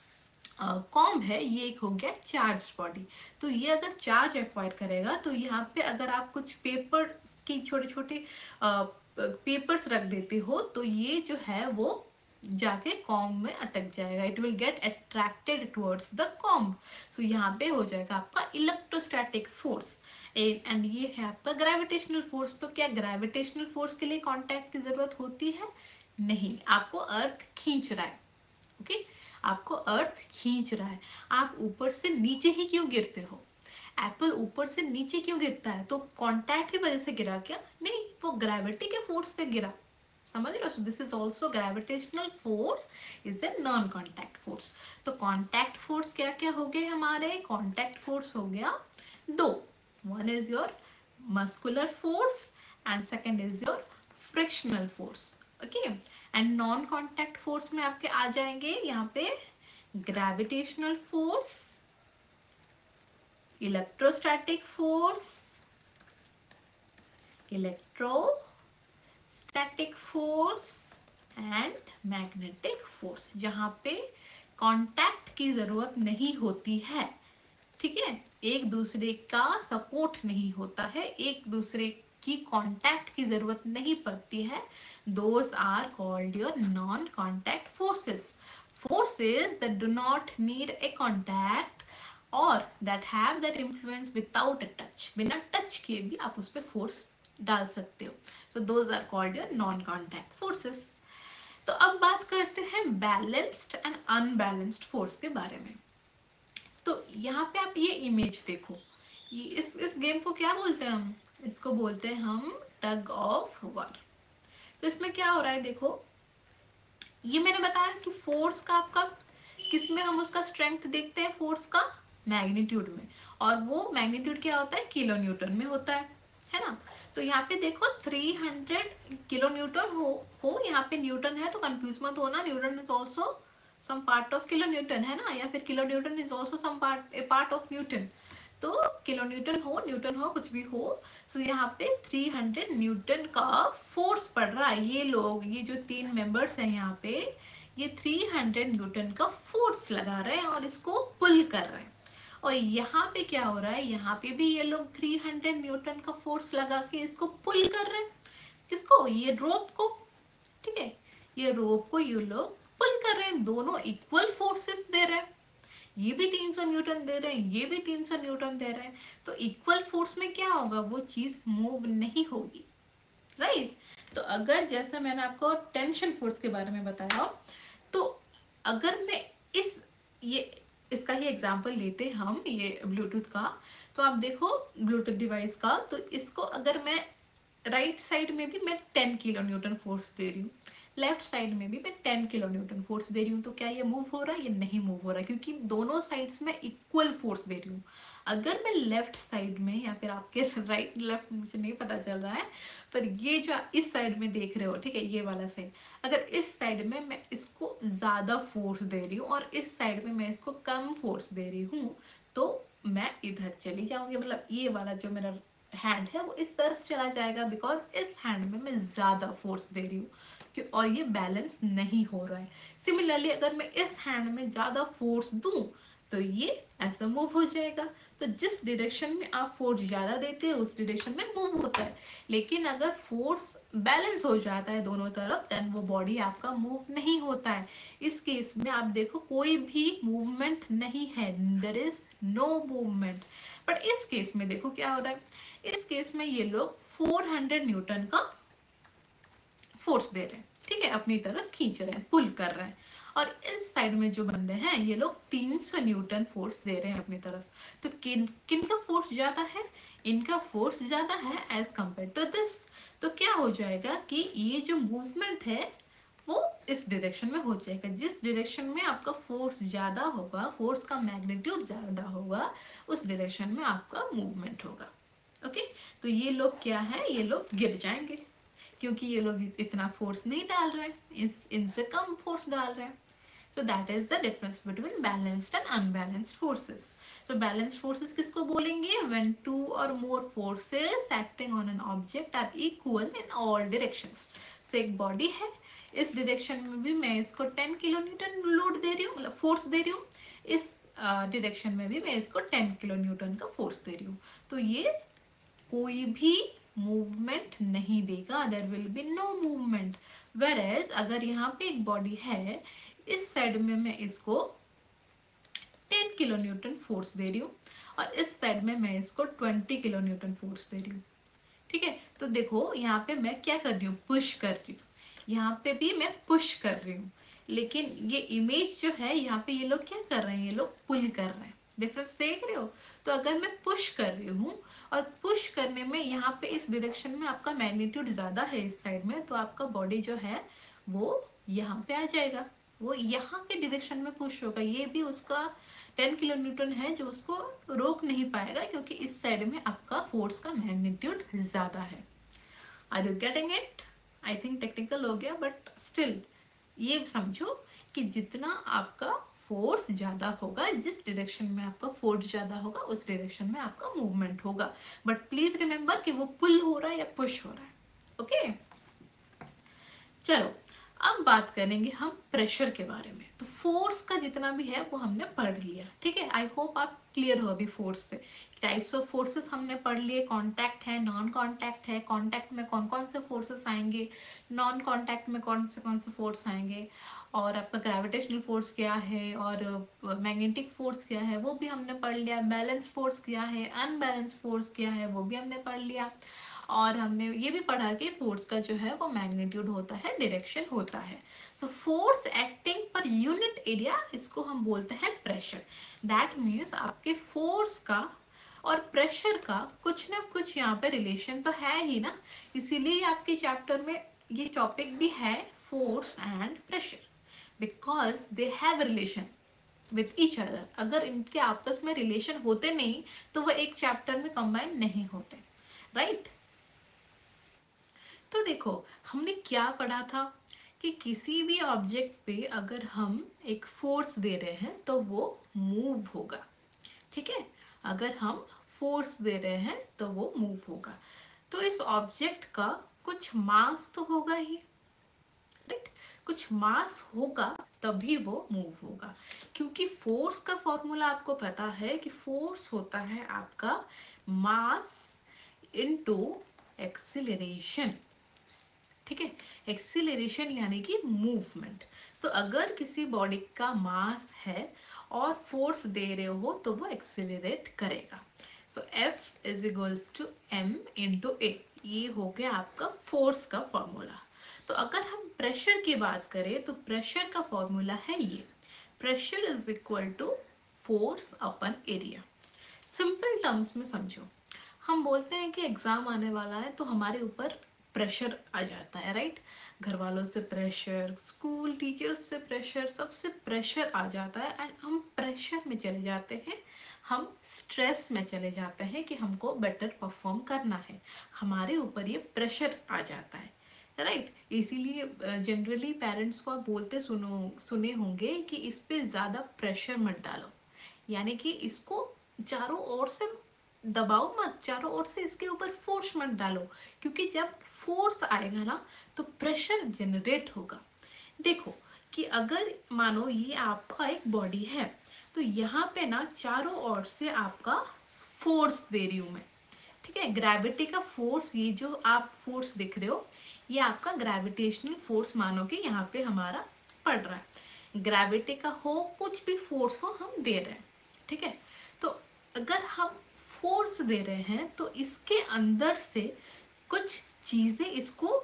कॉम है, ये एक हो गया चार्ज बॉडी। तो ये अगर चार्ज एक्वायर करेगा, तो यहाँ पे अगर आप कुछ पेपर की छोटे छोटे पेपर्स रख देते हो, तो ये जो है वो जाके कॉम में अटक जाएगा। It will get attracted towards the comb. So यहाँ पे हो जाएगा आपका इलेक्ट्रोस्टैटिक फोर्स। एंड ये है आपका ग्रेविटेशनल फोर्स। तो क्या ग्रेविटेशनल फोर्स के लिए कांटेक्ट की जरूरत होती है? नहीं, आपको अर्थ खींच रहा है। ओके आपको अर्थ खींच रहा है। आप ऊपर से नीचे ही क्यों गिरते हो? एप्पल ऊपर से नीचे क्यों गिरता है? तो कांटेक्ट की वजह से गिरा क्या? नहीं, वो ग्रेविटी के फोर्स से गिरा। समझ रहे हो? This is also gravitational force is a non contact force. तो कांटेक्ट फोर्स क्या क्या हो गए हमारे? कांटेक्ट फोर्स हो गया दो। One is your muscular force and second is your frictional force. Okay. And non contact force में आपके आ जाएंगे यहाँ पे gravitational force, electrostatic force, electrostatic force and magnetic force, जहां पे कांटेक्ट की जरूरत नहीं होती है। ठीक है, एक दूसरे का सपोर्ट नहीं होता है, एक दूसरे की कांटेक्ट की जरूरत नहीं पड़ती है। Those are called your non contact forces. Forces that do not need a contact or that have that influence without a touch. बिना टच किए भी आप उस पर फोर्स डाल सकते हो। तो those are called your non contact forces. तो अब बात करते हैं बैलेंस्ड एंड अनबैलेंस्ड फोर्स के बारे में। तो यहाँ पे आप ये इमेज देखो, ये इस गेम को क्या बोलते हैं हम? इसको बोलते हैं हम टग ऑफ वॉर। तो इसमें क्या हो रहा है देखो, ये मैंने बताया कि फोर्स का आपका किस में हम उसका स्ट्रेंथ देखते हैं? फोर्स का मैग्नीट्यूड में। और वो मैग्नीट्यूड क्या होता है? किलो न्यूटन में होता है ना। तो यहाँ पे देखो 300 किलो न्यूटन हो यहाँ पे न्यूटन है, तो कंफ्यूज मत होना। Newton is also some part of kilo newton, है ना, या फिर kilo newton is also some part of newton. तो किलो न्यूटन हो कुछ भी हो, सो यहाँ पे 300 न्यूटन का फोर्स पड़ रहा है। ये लोग, ये जो 3 मेंबर्स हैं यहाँ पे, ये 300 न्यूटन का फोर्स लगा रहे हैं और इसको पुल कर रहे हैं। और यहाँ पे क्या हो रहा है? यहाँ पे भी ये लोग 300 न्यूटन का फोर्स लगा के इसको पुल कर रहे हैं। किसको? ये रोप को। ठीक है, ये रोप को ये लोग पुल कर रहे हैं। दोनों इक्वल फोर्सेस दे रहे हैं। ये भी 300 न्यूटन दे रहे हैं, ये भी 300 न्यूटन दे रहे हैं। तो इक्वल फोर्स में क्या होगा? वो चीज मूव नहीं होगी, राइट। तो अगर जैसा मैंने आपको टेंशन फोर्स के बारे में बताया, तो अगर मैं ये इसका ही एग्जांपल लेते हम, ये ब्लूटूथ का। तो आप देखो ब्लूटूथ डिवाइस का, तो इसको अगर मैं राइट साइड में भी मैं 10 किलो न्यूटन फोर्स दे रही हूँ, लेफ्ट साइड में भी मैं 10 किलो न्यूटन फोर्स दे रही हूँ, तो क्या ये मूव हो रहा है? ये नहीं मूव हो रहा है, क्योंकि दोनों साइड्स में इक्वल फोर्स दे रही हूँ। अगर मैं लेफ्ट साइड में या फिर आपके राइट लेफ्ट मुझे नहीं पता चल रहा है, पर ये जो आप इस साइड में देख रहे हो, ठीक है, ये वाला साइड, अगर इस साइड में मैं इसको ज्यादा फोर्स दे रही हूँ और इस साइड में मैं इसको कम फोर्स दे रही हूँ, तो मैं इधर चली जाऊंगी, मतलब ये वाला जो मेरा हैंड है वो इस तरफ चला जाएगा, बिकॉज इस हैंड में मैं ज्यादा फोर्स दे रही हूँ और ये बैलेंस नहीं हो रहा है। सिमिलरली अगर मैं इस हैंड में ज्यादा फोर्स दूं तो ये ऐसा मूव हो जाएगा। तो जिस डायरेक्शन में आप फोर्स ज्यादा देते हैं उस डायरेक्शन में मूव होता है। लेकिन अगर फोर्स बैलेंस हो जाता है दोनों तरफ, देन वो बॉडी आपका मूव नहीं होता है। इस केस में आप देखो कोई भी मूवमेंट नहीं है, there is no movement. But इस केस में देखो क्या हो रहा है, इस केस में ये लोग 400 न्यूटन का फोर्स दे रहे हैं, ठीक है, अपनी तरफ खींच रहे हैं, पुल कर रहे हैं। और इस साइड में जो बंदे हैं ये लोग 300 न्यूटन फोर्स दे रहे हैं अपनी तरफ। तो किन किन का फोर्स ज्यादा है, इनका फोर्स ज्यादा है एज कंपेयर टू दिस। तो क्या हो जाएगा कि ये जो मूवमेंट है वो इस डायरेक्शन में हो जाएगा। जिस डायरेक्शन में आपका फोर्स ज्यादा होगा, फोर्स का मैग्नीट्यूड ज्यादा होगा, उस डायरेक्शन में आपका मूवमेंट होगा। ओके, तो ये लोग क्या है, ये लोग गिर जाएंगे क्योंकि ये लोग इतना फोर्स नहीं डाल रहे हैं, इनसे कम फोर्स डाल रहे हैं। So that is the difference between balanced and unbalanced forces. So balanced forces किसको बोलेंगे? When two or more forces acting on an object are equal in all directions. So एक body है, इस डायरेक्शन में भी मैं इसको 10 किलो न्यूटन लोड दे रही हूँ, मतलब फोर्स दे रही हूँ, इस डायरेक्शन में भी मैं इसको 10 किलो न्यूटन का फोर्स दे रही हूँ। तो ये कोई भी मूवमेंट नहीं देगा, there will be no movement. Whereas अगर यहाँ पे एक बॉडी है, इस साइड में मैं इसको 10 किलो न्यूटन फोर्स दे रही हूँ और इस साइड में मैं इसको 20 किलो न्यूटन फोर्स दे रही हूँ, ठीक है। तो देखो यहाँ पे मैं क्या कर रही हूँ, पुश कर रही हूँ, यहाँ पे भी मैं पुश कर रही हूँ, लेकिन ये इमेज जो है यहाँ पे ये लोग क्या कर रहे हैं, ये लोग पुल कर रहे हैं। डिफरेंस देख रहे हो? तो अगर मैं पुश कर रही हूँ और पुश करने में यहाँ पे इस डायरेक्शन में आपका मैग्नीट्यूड ज्यादा है इस साइड में, तो आपका बॉडी जो है वो यहाँ पे आ जाएगा, वो यहाँ के डायरेक्शन में पुश होगा। ये भी उसका 10 किलो न्यूटन है जो उसको रोक नहीं पाएगा, क्योंकि इस साइड में आपका फोर्स का मैग्नीट्यूड ज्यादा है। Are you getting it? I think technical हो गया, बट स्टिल ये समझो कि जितना आपका फोर्स ज्यादा होगा, जिस डायरेक्शन में आपका फोर्स ज्यादा होगा उस डायरेक्शन में आपका मूवमेंट होगा। बट प्लीज रिमेंबर कि वो पुल हो रहा है या पुश हो रहा है। ओके, चलो अब बात करेंगे हम प्रेशर के बारे में। तो फोर्स का जितना भी है वो हमने पढ़ लिया, ठीक है। आई होप आप क्लियर हो अभी फोर्स से। टाइप्स ऑफ फोर्सेस हमने पढ़ लिए, कांटेक्ट है, नॉन कांटेक्ट है, कांटेक्ट में कौन कौन से फोर्सेस आएंगे, नॉन कांटेक्ट में कौन से फोर्स आएंगे, और आपका ग्रेविटेशनल फोर्स क्या है और मैग्नेटिक फोर्स क्या है वो भी हमने पढ़ लिया। बैलेंस फोर्स क्या है, अनबैलेंस फोर्स क्या है वो भी हमने पढ़ लिया। और हमने ये भी पढ़ा कि फोर्स का जो है वो मैग्नीट्यूड होता है, डायरेक्शन होता है। So force acting per unit area, इसको हम बोलते हैं प्रेशर। दैट मीन्स आपके फोर्स का और प्रेशर का कुछ ना कुछ यहाँ पे रिलेशन तो है ही ना, इसीलिए आपके चैप्टर में ये टॉपिक भी है, force and pressure, because they have relation with each other. अगर इनके आपस में रिलेशन होते नहीं तो वो एक चैप्टर में कंबाइन नहीं होते, राइट? तो देखो हमने क्या पढ़ा था कि किसी भी ऑब्जेक्ट पे अगर हम एक फोर्स दे रहे हैं तो वो मूव होगा, ठीक है। अगर हम फोर्स दे रहे हैं तो वो मूव होगा। तो इस ऑब्जेक्ट का कुछ मास तो होगा ही, राइट? कुछ मास होगा तभी वो मूव होगा, क्योंकि फोर्स का फॉर्मूला आपको पता है कि फोर्स होता है आपका मास इनटू एक्सीलरेशन, ठीक है। एक्सीलरेशन यानी कि मूवमेंट। तो अगर किसी बॉडी का मास है और फोर्स दे रहे हो तो वो एक्सीलरेट करेगा। So F is equals to m into a, ये हो गया आपका फोर्स का फॉर्मूला। तो अगर हम प्रेशर की बात करें तो प्रेशर का फॉर्मूला है ये, pressure is equal to force upon area. Simple terms में समझो, हम बोलते हैं कि एग्जाम आने वाला है तो हमारे ऊपर प्रेशर आ जाता है, राइट? घर वालों से प्रेशर, स्कूल टीचर्स से प्रेशर, सबसे प्रेशर आ जाता है एंड हम प्रेशर में चले जाते हैं हम स्ट्रेस में चले जाते हैं कि हमको बेटर परफॉर्म करना है, हमारे ऊपर ये प्रेशर आ जाता है, राइट। इसीलिए जनरली पेरेंट्स को आप बोलते सुने होंगे कि इस पे ज़्यादा प्रेशर मत डालो, यानी कि इसको चारों ओर से दबाओ मत, चारों ओर से इसके ऊपर फोर्स मत डालो, क्योंकि जब फोर्स आएगा ना तो प्रेशर जनरेट होगा। देखो कि अगर मानो ये आपका एक बॉडी है, तो यहाँ पे ना चारों ओर से आपका फोर्स दे रही हूँ मैं, ठीक है। ग्रेविटी का फोर्स, ये जो आप फोर्स दिख रहे हो, ये आपका ग्रेविटेशनल फोर्स मानो कि यहाँ पे हमारा पड़ रहा है। ग्रेविटी का हो कुछ भी फोर्स हो, हम दे रहे हैं, ठीक है। तो अगर हम फोर्स दे रहे हैं तो इसके अंदर से कुछ चीजें इसको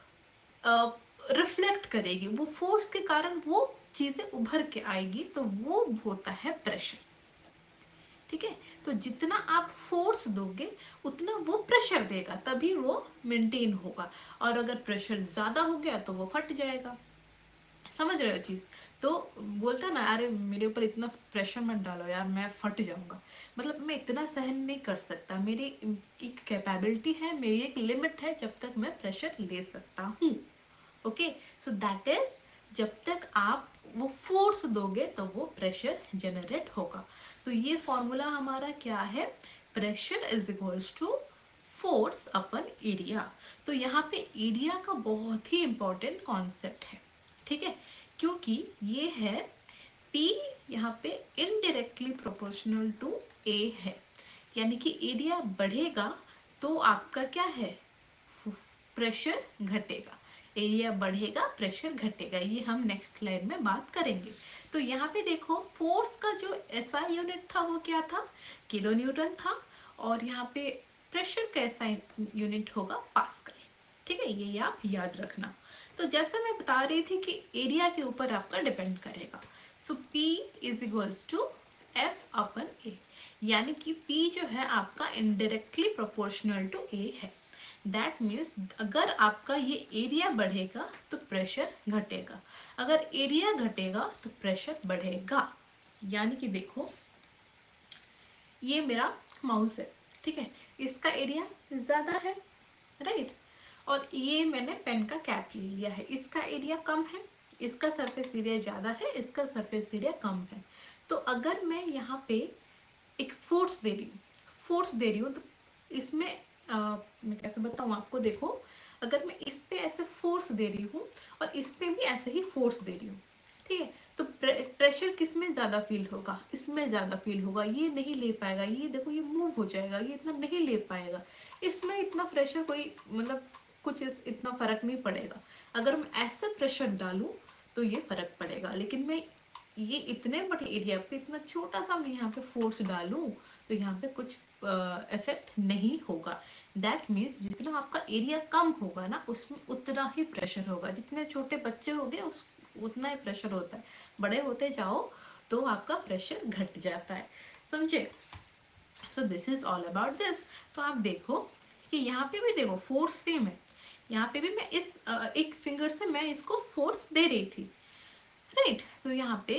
रिफ्लेक्ट करेगी, वो फोर्स के कारण वो चीजें उभर के आएगी, तो वो होता है प्रेशर, ठीक है। तो जितना आप फोर्स दोगे उतना वो प्रेशर देगा, तभी वो मेंटेन होगा। और अगर प्रेशर ज्यादा हो गया तो वो फट जाएगा, समझ रहे हो चीज। तो बोलता ना, अरे मेरे ऊपर इतना प्रेशर मत डालो यार, मैं फट जाऊंगा, मतलब मैं इतना सहन नहीं कर सकता, मेरी एक कैपेबिलिटी है, मेरी एक लिमिट है जब तक मैं प्रेशर ले सकता हूँ। ओके, सो दैट इज, जब तक आप वो फोर्स दोगे तो वो प्रेशर जनरेट होगा। तो ये फॉर्मूला हमारा क्या है, pressure is equals to force upon area. तो यहाँ पे एरिया का बहुत ही इंपॉर्टेंट कॉन्सेप्ट है, ठीक है, क्योंकि ये है P यहाँ पे इनडायरेक्टली प्रोपोर्शनल टू A है, यानी कि एरिया बढ़ेगा तो आपका क्या है, प्रेशर घटेगा। एरिया बढ़ेगा, प्रेशर घटेगा, ये हम नेक्स्ट स्लाइड में बात करेंगे। तो यहाँ पे देखो फोर्स का जो SI यूनिट था वो क्या था, किलो न्यूटन था, और यहाँ पे प्रेशर का SI यूनिट होगा पास्कल, ठीक है, ये आप याद रखना। तो जैसे मैं बता रही थी कि एरिया के ऊपर आपका डिपेंड करेगा। So P is equals to F upon A, यानी कि P जो है आपका इनडायरेक्टली प्रोपोर्शनल टू A है। दैट मीन्स अगर आपका ये एरिया बढ़ेगा तो प्रेशर घटेगा, अगर एरिया घटेगा तो प्रेशर बढ़ेगा। यानी कि देखो ये मेरा माउस है, ठीक है, इसका एरिया ज्यादा है, राइट, और ये मैंने पेन का कैप ले लिया है, इसका एरिया कम है, इसका सरफेस एरिया ज्यादा है, इसका सरफेस एरिया कम है। तो अगर मैं यहाँ पे एक फोर्स दे रही हूँ, तो इसमें मैं कैसे बताऊँ आपको, देखो अगर मैं इस पे ऐसे फोर्स दे रही हूँ और इस पे भी ऐसे ही फोर्स दे रही हूँ, ठीक है, तो प्रेशर किस में ज्यादा फील होगा, इसमें ज्यादा फील होगा, ये नहीं ले पाएगा, ये देखो ये मूव हो जाएगा, ये इतना नहीं ले पाएगा, इसमें इतना प्रेशर कोई मतलब कुछ इतना फर्क नहीं पड़ेगा। अगर मैं ऐसे प्रेशर डालूं तो ये फर्क पड़ेगा, लेकिन मैं ये इतने बड़े एरिया पे इतना छोटा सा मैं यहाँ पे फोर्स डालूं तो यहाँ पे कुछ इफेक्ट नहीं होगा। दैट मीन्स जितना आपका एरिया कम होगा ना उसमें उतना ही प्रेशर होगा, जितने छोटे बच्चे होंगे उस उतना ही प्रेशर होता है, बड़े होते जाओ तो आपका प्रेशर घट जाता है, समझे। So this is all about this. तो आप देखो कि यहाँ पे भी देखो फोर्स सेम है, यहाँ पे भी मैं इस एक फिंगर से मैं इसको फोर्स दे रही थी, राइट। तो यहाँ पे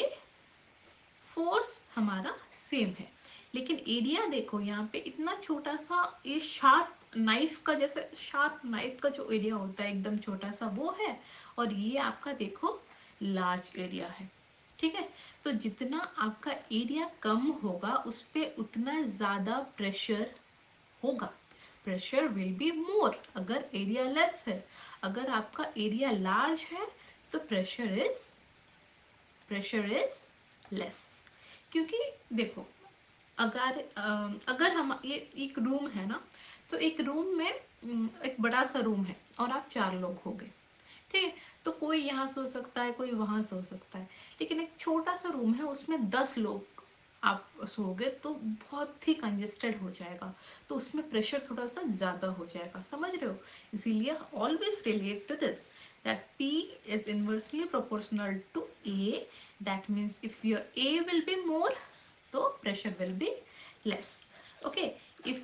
फोर्स हमारा सेम है, लेकिन एरिया देखो यहाँ पे इतना छोटा सा, ये शार्प नाइफ का, जैसे शार्प नाइफ का जो एरिया होता है एकदम छोटा सा वो है, और ये आपका देखो लार्ज एरिया है, ठीक है। तो जितना आपका एरिया कम होगा उस पर उतना ज़्यादा प्रेशर होगा, प्रेशर विल बी मोर अगर एरिया लेस है। अगर आपका एरिया लार्ज है तो प्रेशर इज लेस, क्योंकि देखो अगर हम ये एक रूम है ना, तो एक रूम में एक बड़ा सा रूम है और आप 4 लोग हो गए, ठीक है, तो कोई यहाँ सो सकता है, कोई वहां सो सकता है, लेकिन एक छोटा सा रूम है उसमें 10 लोग आप सोओगे तो बहुत ही कंजेस्टेड हो जाएगा, तो उसमें प्रेशर थोड़ा सा ज्यादा हो जाएगा, समझ रहे हो। इसीलिए always relate to this that P is inversely proportional to A, that means if your A will be more so pressure will be less, okay, if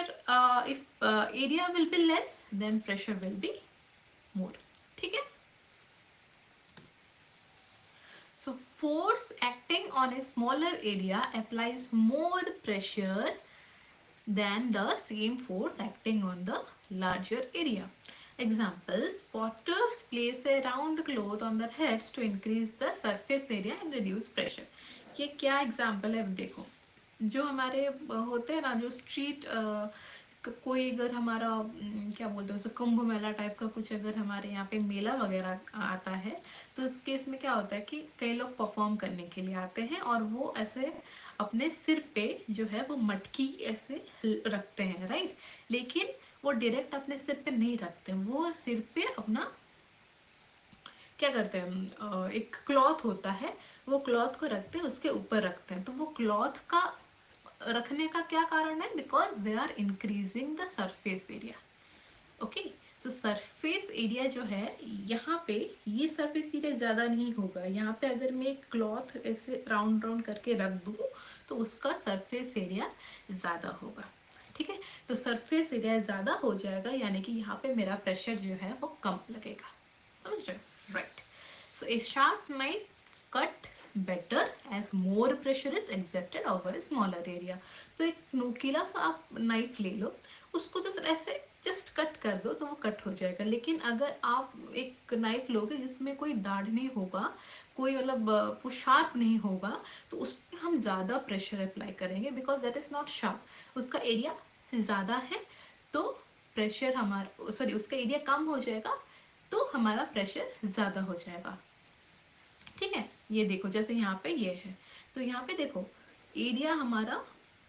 area will be less then pressure will be more, ठीक है। So force acting on a smaller area applies more pressure than the same force acting on the larger area. Examples: potters place a round cloth on their heads to increase the surface area and reduce pressure. ये क्या example है? देखो, जो हमारे होते हैं ना, जो स्ट्रीट कोई अगर हमारा क्या बोलते हैं उसे, कुंभ मेला टाइप का कुछ अगर हमारे यहाँ पे मेला वगैरह आता है, तो इस केस में क्या होता है कि कई लोग परफॉर्म करने के लिए आते हैं और वो ऐसे अपने सिर पे जो है वो मटकी ऐसे रखते हैं, राइट। लेकिन वो डायरेक्ट अपने सिर पे नहीं रखते, वो सिर पे अपना क्या करते हैं, एक क्लॉथ होता है, वो क्लॉथ को रखते हैं, उसके ऊपर रखते हैं। तो वो क्लॉथ का रखने का क्या कारण है? Because they are increasing the surface area. Okay, तो सरफेस एरिया जो है यहाँ पे, ये सरफेस एरिया ज़्यादा नहीं होगा। यहाँ पे अगर मैं एक क्लॉथ ऐसे राउंड राउंड करके रख दूँ तो उसका सरफेस एरिया ज़्यादा होगा, ठीक है। तो सरफेस एरिया ज़्यादा हो जाएगा, यानी कि यहाँ पे मेरा प्रेशर जो है वो कम लगेगा। समझ रहे हो? Right. So a sharp knife cut better as more pressure is exerted over a smaller area. तो एक नोकीला सा आप नाइफ ले लो, उसको जस्ट ऐसे जस्ट कट कर दो तो वो कट हो जाएगा। लेकिन अगर आप एक नाइफ लोगे जिसमें कोई दाढ़ नहीं होगा, कोई मतलब वो शार्प नहीं होगा, तो उस पर हम ज़्यादा प्रेशर अप्लाई करेंगे, because that is not sharp, उसका एरिया ज़्यादा है। तो प्रेशर हमारा, सॉरी, उसका एरिया कम हो जाएगा तो हमारा प्रेशर ज़्यादा हो जाएगा, ठीक है। ये देखो, जैसे यहाँ पे ये है, तो यहाँ पे देखो एरिया हमारा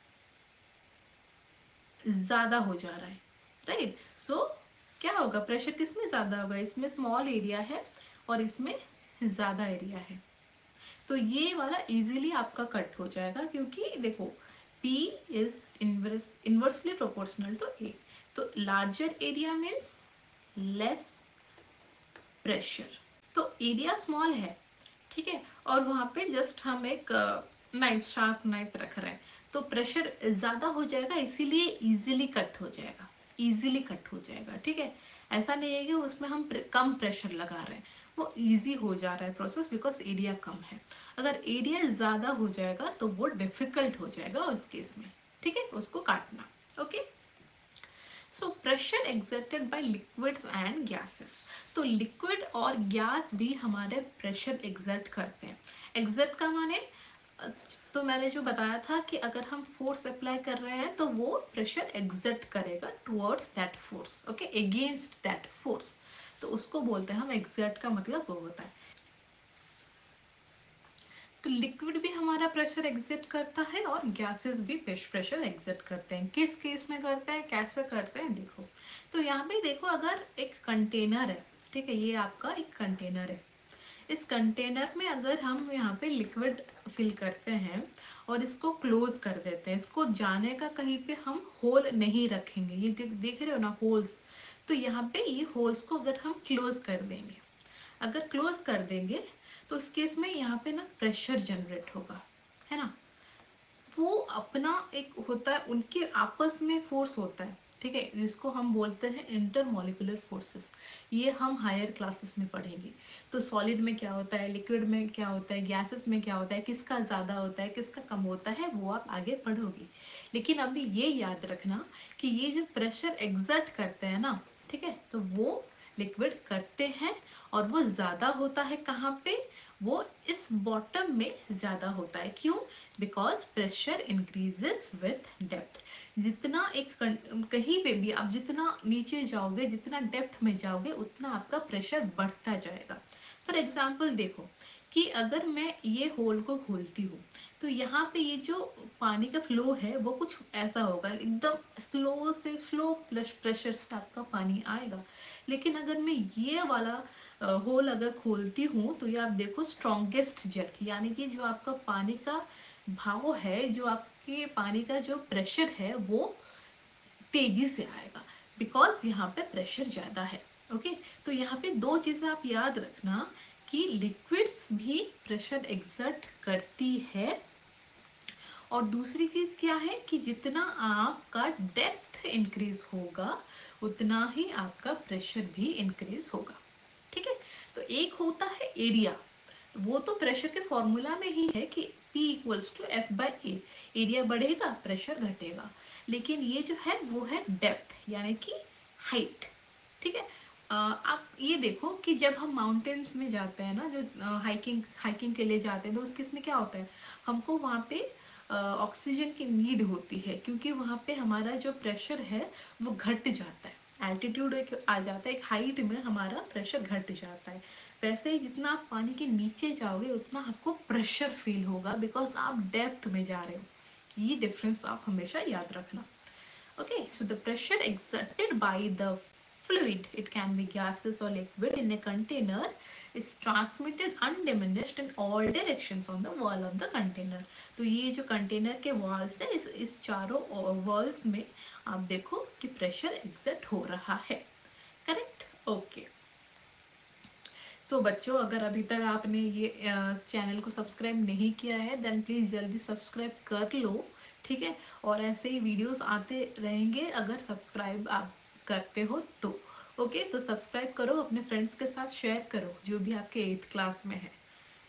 ज़्यादा हो जा रहा है, राइट। सो क्या होगा, प्रेशर किस में ज़्यादा होगा? इसमें स्मॉल एरिया है और इसमें ज़्यादा एरिया है, तो ये वाला इजीली आपका कट हो जाएगा, क्योंकि देखो P is inversely proportional to A। तो larger area means less pressure. तो एरिया स्मॉल है, ठीक है, और वहाँ पे जस्ट हम एक नाइफ, शार्प नाइफ रख रहे हैं, तो प्रेशर ज़्यादा हो जाएगा, इसीलिए इजीली कट हो जाएगा, इजीली कट हो जाएगा, ठीक है। ऐसा नहीं है कि उसमें हम कम प्रेशर लगा रहे हैं, वो इजी हो जा रहा है प्रोसेस, बिकॉज एरिया कम है। अगर एरिया ज़्यादा हो जाएगा तो वो डिफिकल्ट हो जाएगा उस केस में, ठीक है, उसको काटना। Okay, so pressure exerted by liquids and gases. तो लिक्विड और गैस भी हमारे प्रेशर एक्सर्ट करते हैं। एक्सर्ट का माने, तो मैंने जो बताया था कि अगर हम फोर्स अप्लाई कर रहे हैं तो वो प्रेशर एक्सर्ट करेगा towards that force, okay, against that force, तो उसको बोलते हैं हम एक्सर्ट, का मतलब वो होता है। तो लिक्विड भी हमारा प्रेशर एग्जिट करता है और गैसेस भी प्रेशर एग्जिट करते हैं। किस केस में करते हैं, कैसे करते हैं, देखो। तो यहाँ पे देखो, अगर एक कंटेनर है, ठीक है, ये आपका एक कंटेनर है, इस कंटेनर में अगर हम यहाँ पे लिक्विड फिल करते हैं और इसको क्लोज कर देते हैं, इसको जाने का कहीं पे हम होल नहीं रखेंगे, ये देख रहे हो ना होल्स, तो यहाँ पे ये होल्स को अगर हम क्लोज कर देंगे, अगर क्लोज कर देंगे तो इस केस में यहाँ पे ना प्रेशर जनरेट होगा, है ना। वो अपना एक होता है, उनके आपस में फोर्स होता है, ठीक है, जिसको हम बोलते हैं इंटरमोलिकुलर फोर्सेस। ये हम हायर क्लासेस में पढ़ेंगे। तो सॉलिड में क्या होता है, लिक्विड में क्या होता है, गैसेस में क्या होता है, किसका ज़्यादा होता है, किसका कम होता है, वो आप आगे पढ़ोगे। लेकिन अभी ये याद रखना कि ये जो प्रेशर एग्जर्ट करते हैं ना, ठीक है, तो वो लिक्विड करते हैं, और वो ज़्यादा होता है कहाँ पे, वो इस बॉटम में ज़्यादा होता है। क्यों? Because pressure increases with depth. जितना एक कहीं पे भी आप जितना नीचे जाओगे, जितना डेप्थ में जाओगे, उतना आपका प्रेशर बढ़ता जाएगा। फॉर एग्जाम्पल देखो कि अगर मैं ये होल को खोलती हूँ, तो यहाँ पे ये जो पानी का फ्लो है वो कुछ ऐसा होगा, एकदम स्लो से स्लो प्रेशर से आपका पानी आएगा। लेकिन अगर मैं ये वाला होल अगर खोलती हूँ, तो ये आप देखो स्ट्रॉन्गेस्ट जेट, यानी कि जो आपका पानी का भाव है, जो आपके पानी का जो प्रेशर है वो तेजी से आएगा, बिकॉज यहाँ पे प्रेशर ज़्यादा है। ओके, तो यहाँ पे दो चीज़ें आप याद रखना कि लिक्विड्स भी प्रेशर एक्सर्ट करती है, और दूसरी चीज़ क्या है कि जितना आपका डेप्थ इंक्रीज होगा उतना ही आपका प्रेशर भी इंक्रीज होगा, ठीक है। तो एक होता है एरिया, वो तो प्रेशर के फॉर्मूला में ही है कि P equals to F by A, area बढ़ेगा प्रेशर घटेगा। लेकिन ये जो है वो है डेप्थ यानी कि हाइट। ठीक है, आप ये देखो कि जब हम माउंटेन्स में जाते हैं ना, जो हाइकिंग हाइकिंग के लिए जाते हैं, तो उस केस में क्या होता है, हमको वहाँ पे ऑक्सीजन की नीड होती है, क्योंकि वहाँ पे हमारा जो प्रेशर है वो घट जाता है। एल्टीट्यूड एक आ जाता है, एक हाइट में हमारा प्रेशर घट जाता है। वैसे ही जितना आप पानी के नीचे जाओगे उतना आपको प्रेशर फील होगा, बिकॉज आप डेप्थ में जा रहे हो। ये डिफरेंस आप हमेशा याद रखना। Okay, so the pressure exerted by the fluid, it can be gases or liquid in a container, is transmitted undiminished in all directions on the wall of the container. तो ये जो कंटेनर के walls है, इस चारों walls में आप देखो कि प्रेशर एग्जर्ट हो रहा है। करेक्ट? ओके। सो बच्चों, अगर अभी तक आपने ये चैनल को सब्सक्राइब नहीं किया है, देन प्लीज़ जल्दी सब्सक्राइब कर लो। ठीक है, और ऐसे ही वीडियोस आते रहेंगे अगर सब्सक्राइब आप करते हो तो। ओके, तो सब्सक्राइब करो, अपने फ्रेंड्स के साथ शेयर करो जो भी आपके 8th क्लास में है।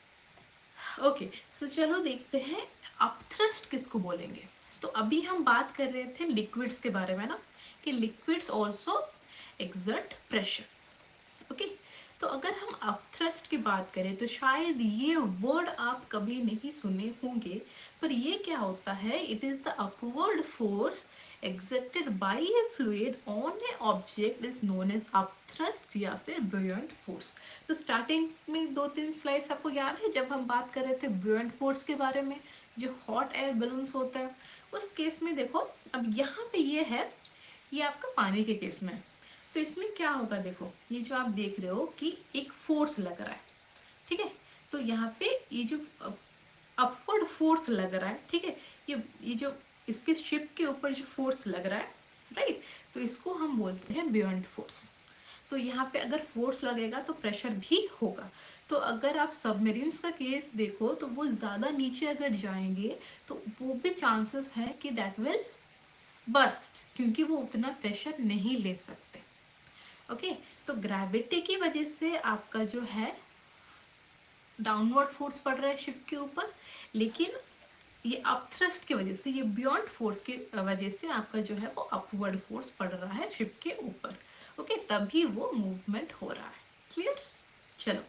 ओके, सो चलो देखते हैं अपथ्रस्ट किसको बोलेंगे। तो अभी हम बात कर रहे थे लिक्विड्स के बारे में ना, कि liquids also exert pressure. Okay, तो अगर हम अपथ्रस्ट की बात करें तो शायद ये वर्ड आप कभी नहीं सुने होंगे, पर ये क्या होता है, it is the upward force exerted by a fluid on a object is known as upthrust या फिर buoyant force। तो स्टार्टिंग में 2-3 स्लाइड्स आपको याद है जब हम बात कर रहे थे buoyant force के बारे में, जो हॉट एयर बलून्स होता है उस केस में। देखो अब यहाँ पे ये है, ये आपका पानी के केस में। तो इसमें क्या होगा, देखो ये जो आप देख रहे हो कि एक फोर्स लग रहा है। ठीक है, तो यहाँ पे ये जो अपवर्ड फोर्स लग रहा है, ठीक है, ये जो इसके शिप के ऊपर जो फोर्स लग रहा है, राइट, तो इसको हम बोलते हैं बियॉन्ड फोर्स। तो यहाँ पे अगर फोर्स लगेगा तो प्रेशर भी होगा। तो अगर आप सबमरीन्स का केस देखो तो वो ज़्यादा नीचे अगर जाएंगे तो वो भी चांसेस है कि दैट विल बर्स्ट, क्योंकि वो उतना प्रेशर नहीं ले सकते। ओके, तो ग्रेविटी की वजह से आपका जो है डाउनवर्ड फोर्स पड़ रहा है शिप के ऊपर, लेकिन ये अपथ्रस्ट की वजह से, ये बियॉन्ड फोर्स की वजह से आपका जो है वो अपवर्ड फोर्स पड़ रहा है शिप के ऊपर। ओके, तभी वो मूवमेंट हो रहा है। क्लियर? चलो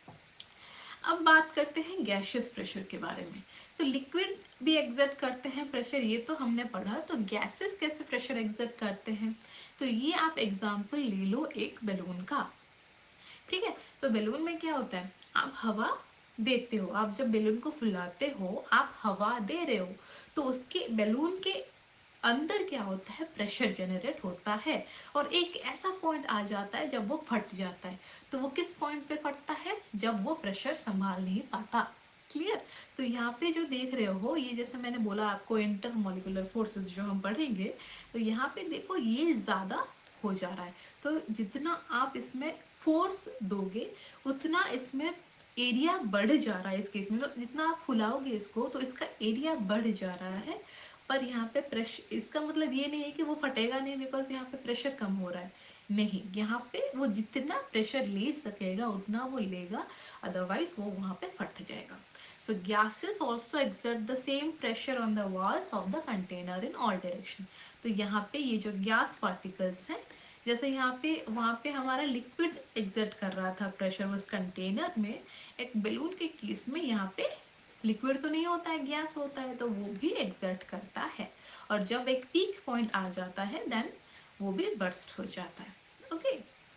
अब बात करते हैं गैशियस प्रेशर के बारे में। तो लिक्विड भी एग्जर्ट करते हैं प्रेशर, ये तो हमने पढ़ा। तो गैसेस कैसे प्रेशर एग्जर्ट करते हैं, तो ये आप एग्जांपल ले लो एक बैलून का। ठीक है, तो बैलून में क्या होता है, आप हवा देते हो, आप जब बैलून को फुलाते हो आप हवा दे रहे हो, तो उसके बैलून के अंदर क्या होता है, प्रेशर जनरेट होता है, और एक ऐसा पॉइंट आ जाता है जब वो फट जाता है। तो वो किस पॉइंट पे फटता है, जब वो प्रेशर संभाल नहीं पाता। क्लियर? तो यहाँ पे जो देख रहे हो, ये जैसे मैंने बोला आपको इंटर मॉलिक्यूलर फोर्सेस जो हम पढ़ेंगे, तो यहाँ पे देखो ये ज़्यादा हो जा रहा है। तो जितना आप इसमें फोर्स दोगे उतना इसमें एरिया बढ़ जा रहा है। इस केस में तो जितना आप फुलाओगे इसको तो इसका एरिया बढ़ जा रहा है, पर यहाँ पे प्रेशर, इसका मतलब ये नहीं है कि वो फटेगा नहीं, बिकॉज यहाँ पे प्रेशर कम हो रहा है। नहीं, यहाँ पे वो जितना प्रेशर ले सकेगा उतना वो लेगा, अदरवाइज वो वहाँ पे फट जाएगा। So gases also exert the same pressure on the walls of the container in all direction। तो यहाँ पे ये जो गैस पार्टिकल्स हैं, जैसे यहाँ पे वहाँ पे हमारा लिक्विड एग्जर्ट कर रहा था प्रेशर उस कंटेनर में, एक बैलून के केस में यहाँ पे लिक्विड तो नहीं होता है, गैस होता है, तो वो भी एग्जर्ट करता है। और जब एक पीक पॉइंट आ जाता है देन वो भी बर्स्ट हो जाता है। ओके,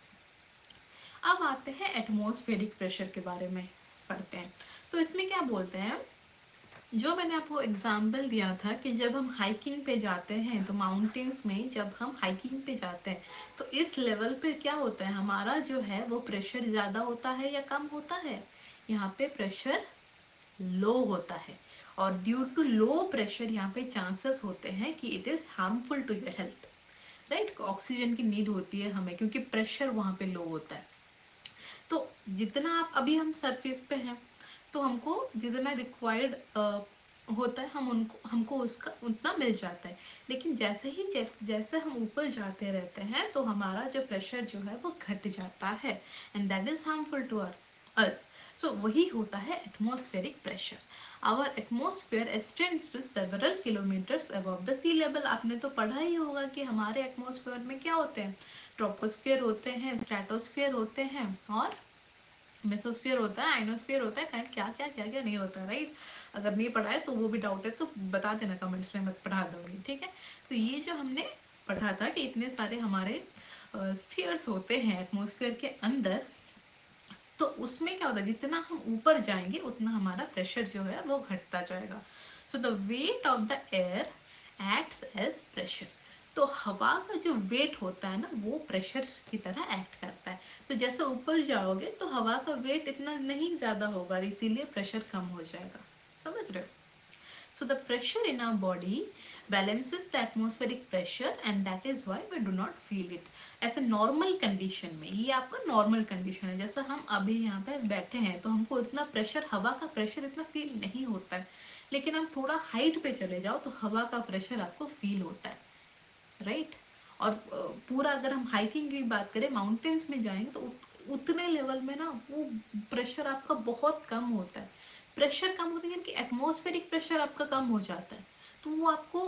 अब आते हैं एटमॉस्फेरिक प्रेशर के बारे में पढ़ते हैं। तो इसमें क्या बोलते हैं, जो मैंने आपको एग्जाम्पल दिया था कि जब हम हाइकिंग पे जाते हैं, तो माउंटेन्स में जब हम हाइकिंग पे जाते हैं तो इस लेवल पे क्या होता है, हमारा जो है वो प्रेशर ज़्यादा होता है या कम होता है, यहाँ पे प्रेशर लो होता है। और ड्यू टू लो प्रेशर यहाँ पे चांसेस होते हैं कि it is harmful to your health, right. Oxygen की नीड होती है हमें, क्योंकि प्रेशर वहाँ पे लो होता है। तो जितना आप, अभी हम सरफेस पे हैं तो हमको जितना रिक्वायर्ड होता है हमको उसका उतना मिल जाता है। लेकिन जैसे ही जैसे हम ऊपर जाते रहते हैं तो हमारा जो प्रेशर जो है वो घट जाता है, and that is harmful to earth. Us. So वही होता है atmospheric pressure. Our atmosphere extends to several kilometres above the sea level. आपने तो पढ़ा ही होगा कि हमारे एटमॉस्फेयर में क्या होते हैं, ट्रोपोस्फेयर होते हैं, स्ट्रेटोस्फेयर होते हैं और मेसोस्फेयर होता है, आइनोस्फेयर होता है, क्या क्या क्या क्या नहीं होता, राइट। अगर नहीं पढ़ा है तो वो भी डाउट है तो बता देना कमेंट्स में, मैं पढ़ा दूंगी, ठीक है। तो ये जो हमने पढ़ा था कि इतने सारे हमारे स्फीयर्स होते हैं एटमॉस्फेयर के अंदर, तो उसमें क्या होता है, जितना हम ऊपर जाएंगे उतना हमारा प्रेशर जो है वो घटता जाएगा। So the weight of the air acts as pressure. तो हवा का जो वेट होता है ना वो प्रेशर की तरह एक्ट करता है। तो जैसे ऊपर जाओगे तो हवा का वेट इतना नहीं ज्यादा होगा, इसीलिए प्रेशर कम हो जाएगा। समझ रहे हो? So the pressure in our body balances the atmospheric pressure and that is why we do not feel it. ऐसे नॉर्मल कंडीशन में, ये आपका नॉर्मल कंडीशन है, जैसा हम अभी यहाँ पे बैठे हैं तो हमको इतना प्रेशर, हवा का प्रेशर इतना फील नहीं होता है। लेकिन हम थोड़ा हाइट पे चले जाओ तो हवा का प्रेशर आपको फील होता है, राइट। और पूरा अगर हम हाइकिंग की बात करें, माउंटेन्स में जाएंगे तो उतने लेवल में ना वो प्रेशर आपका बहुत कम होता है। प्रेशर कम होता है यानी कि एटमॉस्फेरिक प्रेशर आपका कम हो जाता है, तो वो आपको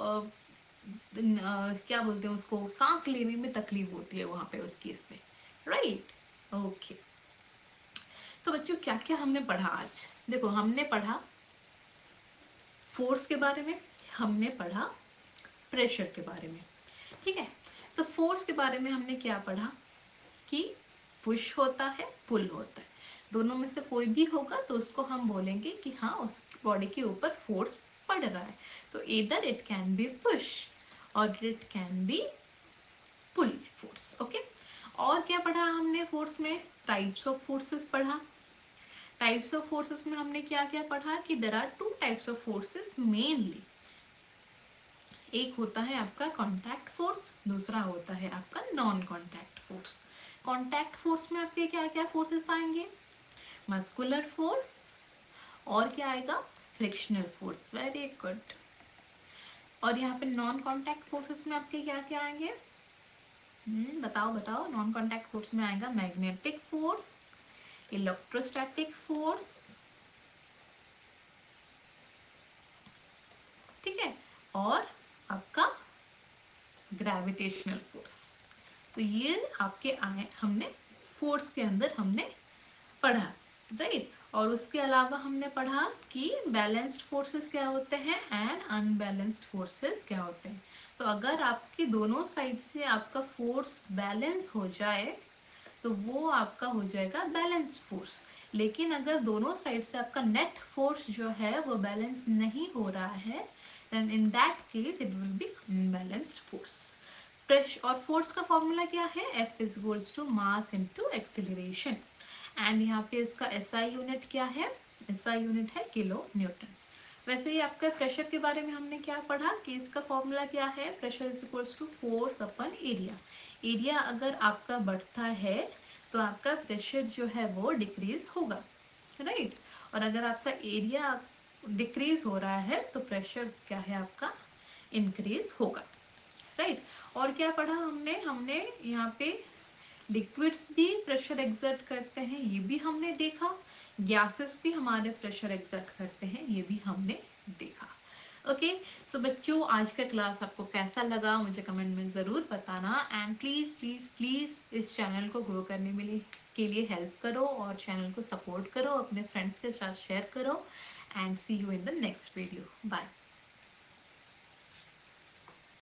क्या बोलते हैं उसको, सांस लेने में तकलीफ होती है वहां पे उस केस में, राइट। ओके, तो बच्चों क्या क्या हमने पढ़ा आज? देखो, हमने पढ़ा फोर्स के बारे में, हमने पढ़ा प्रेशर के बारे में, ठीक है। तो फोर्स के बारे में हमने क्या पढ़ा कि पुश होता है, पुल होता है, दोनों में से कोई भी होगा तो उसको हम बोलेंगे कि हाँ उस बॉडी के ऊपर फोर्स पड़ रहा है। तो इधर इट कैन बी पुश और it can be pull force. Okay, और क्या पढ़ा हमने फोर्स में? टाइप्स ऑफ फोर्सेस पढ़ा। टाइप्स ऑफ फोर्सेस में हमने क्या क्या पढ़ा कि there are two types of forces mainly. एक होता है आपका कांटेक्ट फोर्स, दूसरा होता है आपका non contact force. Contact force में आपके क्या क्या फोर्सेस आएंगे? मस्कुलर फोर्स, और क्या आएगा? Frictional force. Very good. और यहाँ पे नॉन कांटेक्ट फोर्सेस में आपके क्या क्या आएंगे? बताओ बताओ। नॉन कांटेक्ट फोर्स में आएगा मैग्नेटिक फोर्स, इलेक्ट्रोस्टैटिक फोर्स, ठीक है, और आपका ग्रेविटेशनल फोर्स। तो ये आपके आए, हमने फोर्स के अंदर हमने पढ़ा, राइट। और उसके अलावा हमने पढ़ा कि बैलेंस्ड फोर्सेस क्या होते हैं एंड अनबैलेंस्ड फोर्सेस क्या होते हैं। तो अगर आपकी दोनों साइड से आपका फोर्स बैलेंस हो जाए तो वो आपका हो जाएगा बैलेंस फोर्स। लेकिन अगर दोनों साइड से आपका नेट फोर्स जो है वो बैलेंस नहीं हो रहा है, then in that case it will be unbalanced force. Pressure और फोर्स का फॉर्मूला क्या है? F is equals to mass into acceleration. And यहाँ पे इसका SI यूनिट क्या है? SI यूनिट है किलो न्यूटन। वैसे ही आपका प्रेशर के बारे में हमने क्या पढ़ा कि इसका फॉर्मूला क्या है? Pressure is equals to force upon area. Area अगर आपका बढ़ता है तो आपका प्रेशर जो है वो डिक्रीज होगा, राइट। और अगर आपका एरिया डिक्रीज हो रहा है तो प्रेशर क्या है आपका? इंक्रीज होगा, राइट। और क्या पढ़ा हमने? हमने यहाँ पे लिक्विड्स भी प्रेशर एक्सर्ट करते हैं, ये भी हमने देखा। गैसेस भी हमारे प्रेशर एक्सर्ट करते हैं, ये भी हमने देखा। ओके, सो बच्चों आज का क्लास आपको कैसा लगा मुझे कमेंट में ज़रूर बताना। एंड प्लीज़ प्लीज़ प्लीज़ इस चैनल को ग्रो करने में के लिए हेल्प करो और चैनल को सपोर्ट करो, अपने फ्रेंड्स के साथ शेयर करो। And see you in the next video. Bye.